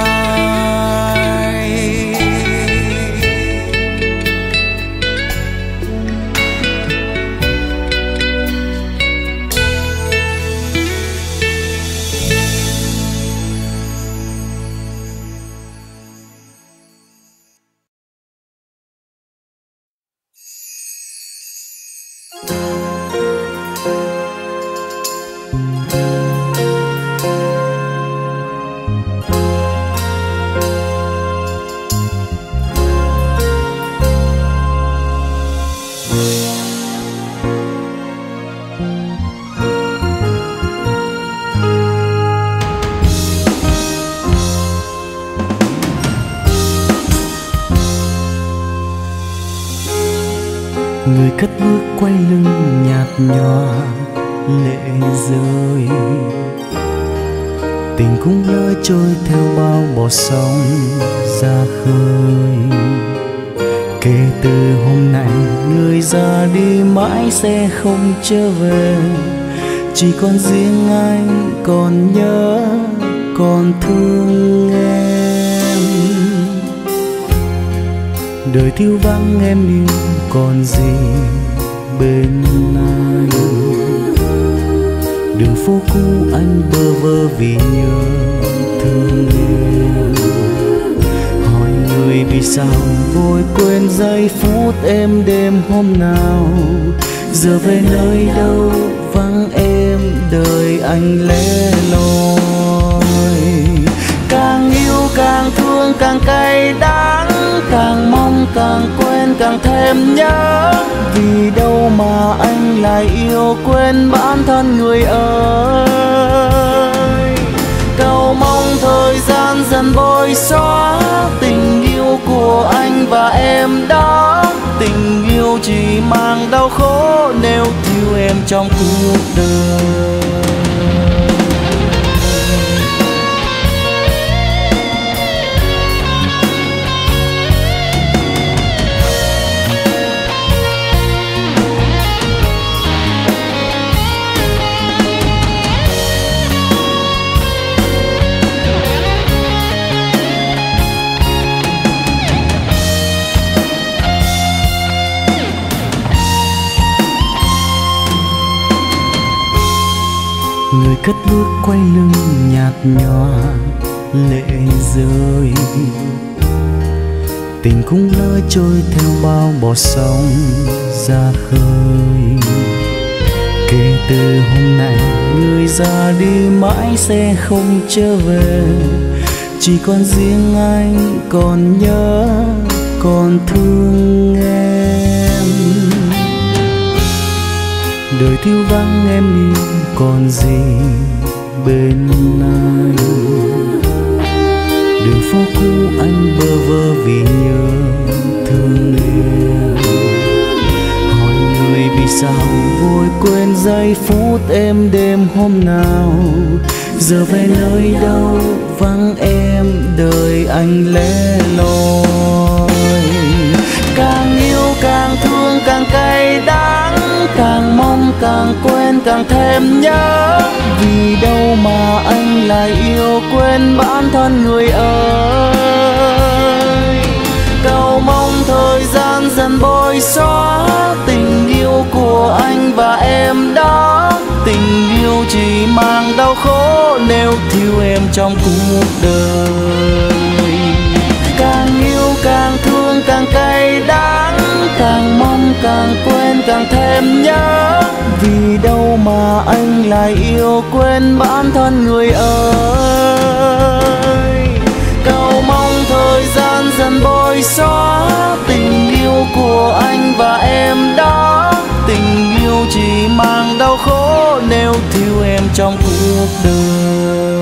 Người cất bước quay lưng nhạt nhòa lệ rơi, tình cũng lỡ trôi theo bao bọt sóng ra khơi. Kể từ hôm nay người ra đi mãi sẽ không trở về, chỉ còn riêng anh còn nhớ còn thương em. Đời thiếu vắng em yêu còn gì bên anh, đường phố cũ anh bơ vơ vì nhớ thương em. Hỏi người vì sao vội quên giây phút êm đêm hôm nào, giờ về nơi đâu vắng em đời anh lẻ loi. Càng yêu càng thương càng cay đắng, càng mong càng quên càng thêm nhớ. Vì đâu mà anh lại yêu quên bản thân người ơi. Cầu mong thời gian dần bôi xóa tình yêu của anh và em đó. Tình yêu chỉ mang đau khổ nếu thiếu em trong cuộc đời. Người cất bước quay lưng nhạt nhòa lệ rơi, tình cũng lỡ trôi theo bao bọt sóng ra khơi. Kể từ hôm nay người ra đi mãi sẽ không trở về, chỉ còn riêng anh còn nhớ còn thương em. Đời thiếu vắng em yêu còn gì bên anh, đường phố cũ anh bơ vơ vì nhớ thương em. Hỏi người vì sao vội quên giây phút êm đêm hôm nào, giờ về nơi đâu vắng em đời anh lẻ loi. Càng yêu càng thương càng cay đắng, càng mong càng quên càng thêm nhớ. Vì đâu mà anh lại yêu quên bản thân người ơi. Cầu mong thời gian dần bôi xóa tình yêu của anh và em nếu thiếu em trong cuộc đời. Càng yêu càng thương càng cay đắng, càng mong càng quên càng thêm nhớ. Vì đâu mà anh lại yêu quên bản thân người ơi. Cầu mong thời gian dần bôi xóa tình yêu của anh và em đó. Tình yêu chỉ mang đau khổ nếu thiếu em trong cuộc đời.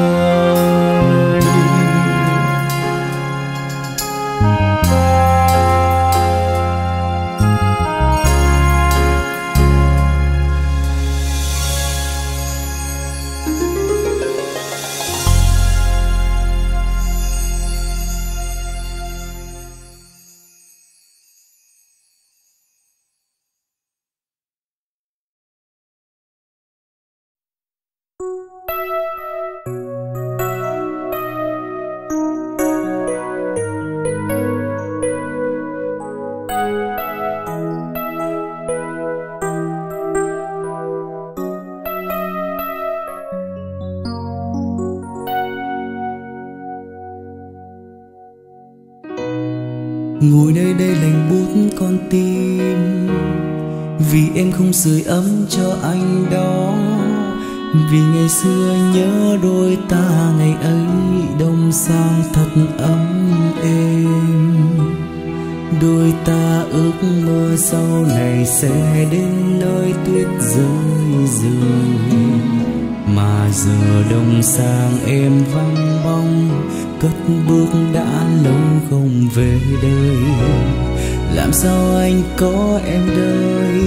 Ngồi nơi đây lạnh buốt con tim, vì em không sưởi ấm cho anh đó. Vì ngày xưa nhớ đôi ta ngày ấy đông sang thật ấm êm. Đôi ta ước mơ sau này sẽ đến nơi tuyết rơi rơi. Mà giờ đông sang em vắng bóng, cất bước đã lâu không về đây. Làm sao anh có em đây,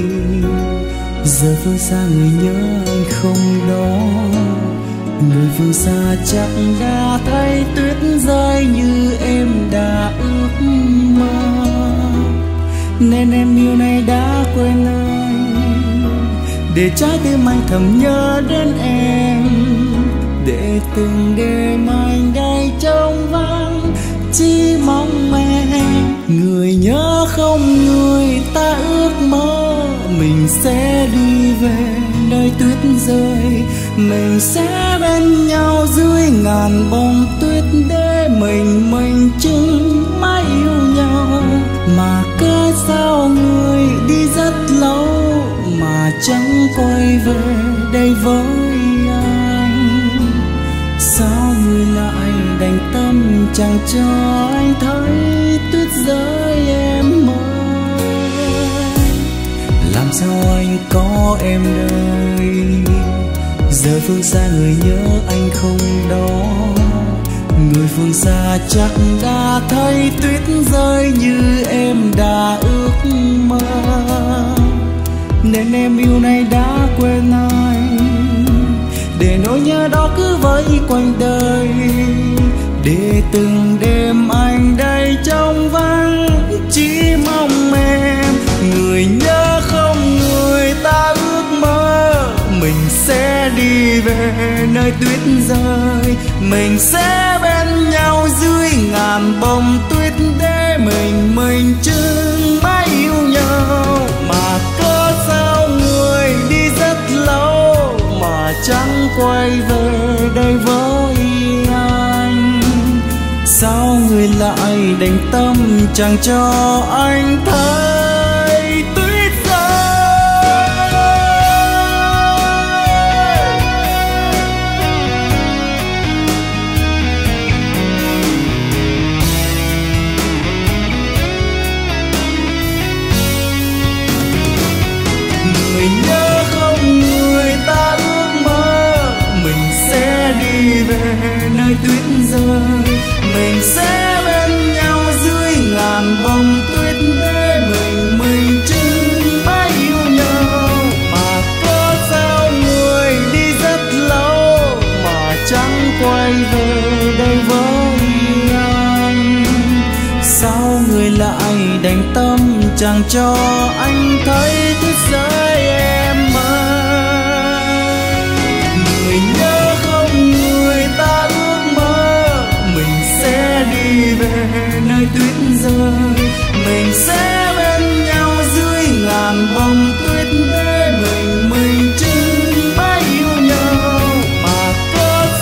giờ phương xa người nhớ anh không đó. Người phương xa chắc đã thấy tuyết rơi như em đã ước mơ. Nên em yêu này đã quên anh, để trái tim anh thầm nhớ đến em. Để từng đêm anh đây trông vắng, chỉ mong em. Người nhớ không người ta ước mơ, mình sẽ đi về nơi tuyết rơi. Mình sẽ bên nhau dưới ngàn bông tuyết, để mình mình chứng mãi yêu nhau. Mà cớ sao người đi rất lâu mà chẳng quay về đây với anh. Sao người lại đành tâm chẳng cho anh thấy tuyết rơi em ơi. Làm sao anh có em đây, giờ phương xa người nhớ anh không đó. Người phương xa chắc đã thấy tuyết rơi như em đã ước mơ. Nên em yêu này đã quên anh, để nỗi nhớ đó cứ vẫy quanh đời. Để từng đêm anh đây trông vắng, chỉ mong em. Người nhớ không người ta ước mơ, mình sẽ đi về nơi tuyết rơi. Mình sẽ bên nhau dưới ngàn bông tuyết, để mình mình chứng mãi yêu nhau. Mà có sao người đi rất lâu mà chẳng quay về đây với anh. Sao người lại đành tâm chẳng cho anh thấy tuyết rơi. Người nhớ không người ta ước mơ, mình sẽ đi về nơi tuyết rơi. Mình sẽ bên nhau dưới ngàn bông tuyết, để mình mình chứng mãi yêu nhau. Mà có sao người đi rất lâu mà chẳng quay về đây với anh. Sao người lại đành tâm chẳng cho anh thấy tuyết rơi em ơi. Người nhớ không người ta ước mơ, mình sẽ đi về nơi tuyết rơi. Mình sẽ bên nhau dưới ngàn bông tuyết, để mình mình chứng mãi yêu nhau. Mà có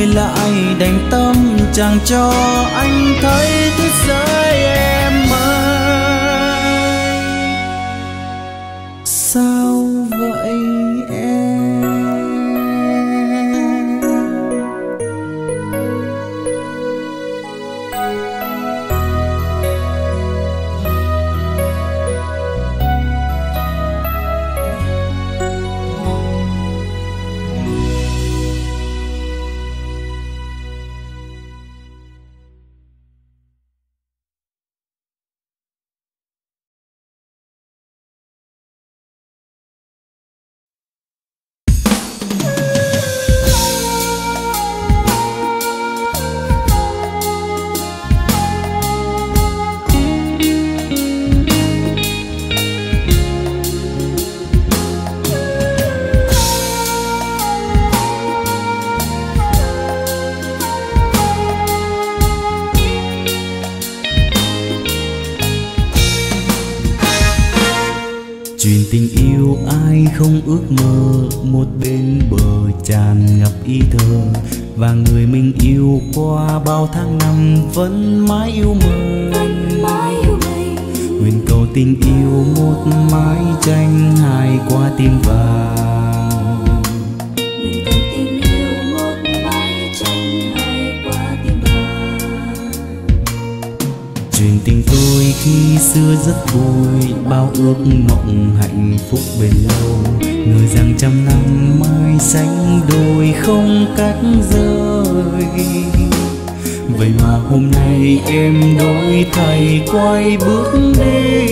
rồi lại đành tâm chẳng cho anh thấy thế giới em ơi. Sao vậy em? Chuyện tình yêu ai không ước mơ, một bên bờ tràn ngập ý thơ, và người mình yêu qua bao tháng năm vẫn mãi yêu mình. Nguyện cầu tình yêu một mái tranh hai qua tim vàng. Nguyện cầu tình yêu một mái tranh hai qua tim vàng. Chuyện tình tôi khi xưa rất vui, bao ước mộng hạnh phúc bền lâu, ngờ rằng trăm năm mai sánh đôi không cách rời. Vậy mà hôm nay em đổi thay quay bước đi.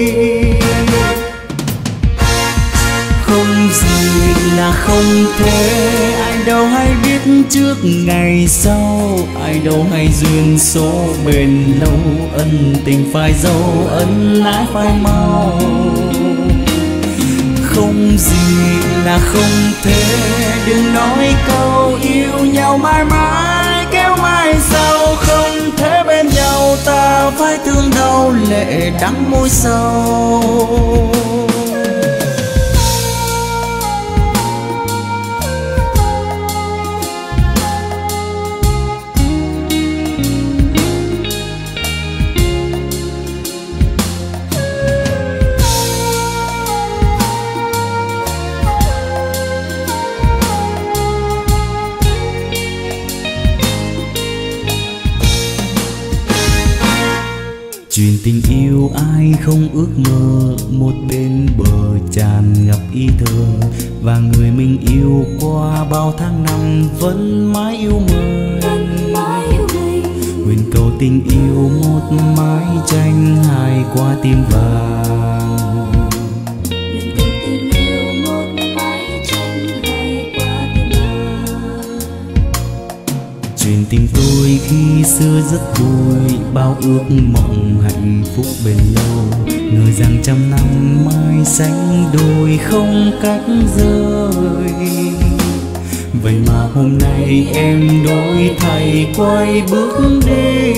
Không gì là không thể, ai đâu hay biết trước ngày sau, ai đâu hay duyên số bền lâu, ân tình phải dấu ân ái phải mau. Không gì là không thể, đừng nói câu yêu nhau mãi mãi kéo mai sau, không thể bên nhau ta phải thương đau lệ đắng môi sâu. Chuyện tình yêu ai không ước mơ, một bên bờ tràn ngập ý thơ, và người mình yêu qua bao tháng năm vẫn mãi yêu mình. Nguyện cầu tình yêu một mái tranh hai qua tim vàng. Nguyện cầu tình yêu một mái tranh hai qua tim vàng. Chuyện tình tôi khi xưa rất vui, bao ước mộng hạnh phúc bền lâu, ngờ rằng trăm năm mai sánh đôi không cách rời. Vậy mà hôm nay em đổi thay quay bước đi.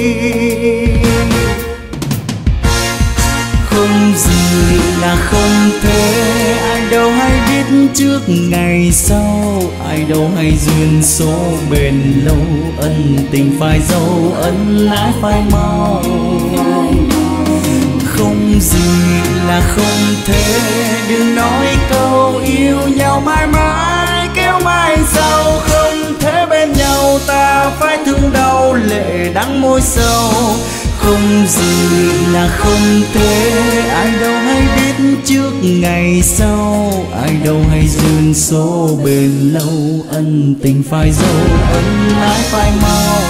Không gì là không thể, ai đâu hay biết trước ngày sau, ai đâu hay duyên số bền lâu, ân tình phải dấu ân ái phải mau. Không gì là không thể, đừng nói câu yêu nhau mãi mãi kéo mai sau, không thể bên nhau ta phải thương đau lệ đắng môi sâu. Không gì là không thể, ai đâu hay biết trước ngày sau, ai đâu hay duyên số bền lâu, ân tình phải dấu ân ái phải mau.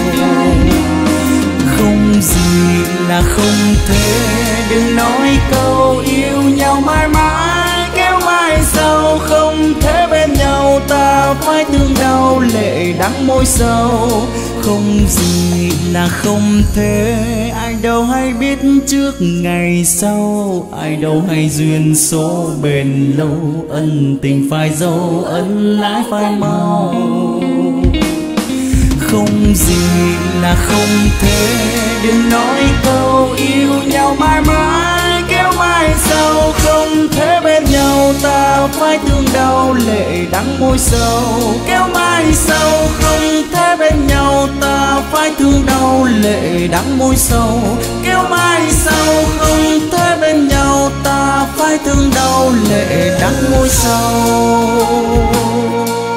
Không gì là không thể, đừng nói câu yêu nhau mãi mãi kéo mai sau, không thể bên nhau ta phải thương đau lệ đắng môi sâu. Không gì là không thể, ai đâu hay biết trước ngày sau, ai đâu hay duyên số bền lâu, ân tình phải dấu ân ái phải mau. Không gì là không thể, đừng nói câu yêu nhau mãi mãi kéo mai mai sau không thể bên nhau ta phải thương đau lệ đắng môi sầu. Kéo mai sau không thể bên nhau ta phải thương đau lệ đắng môi sầu. Kéo mai sau không thể bên nhau ta phải thương đau lệ đắng môi sầu.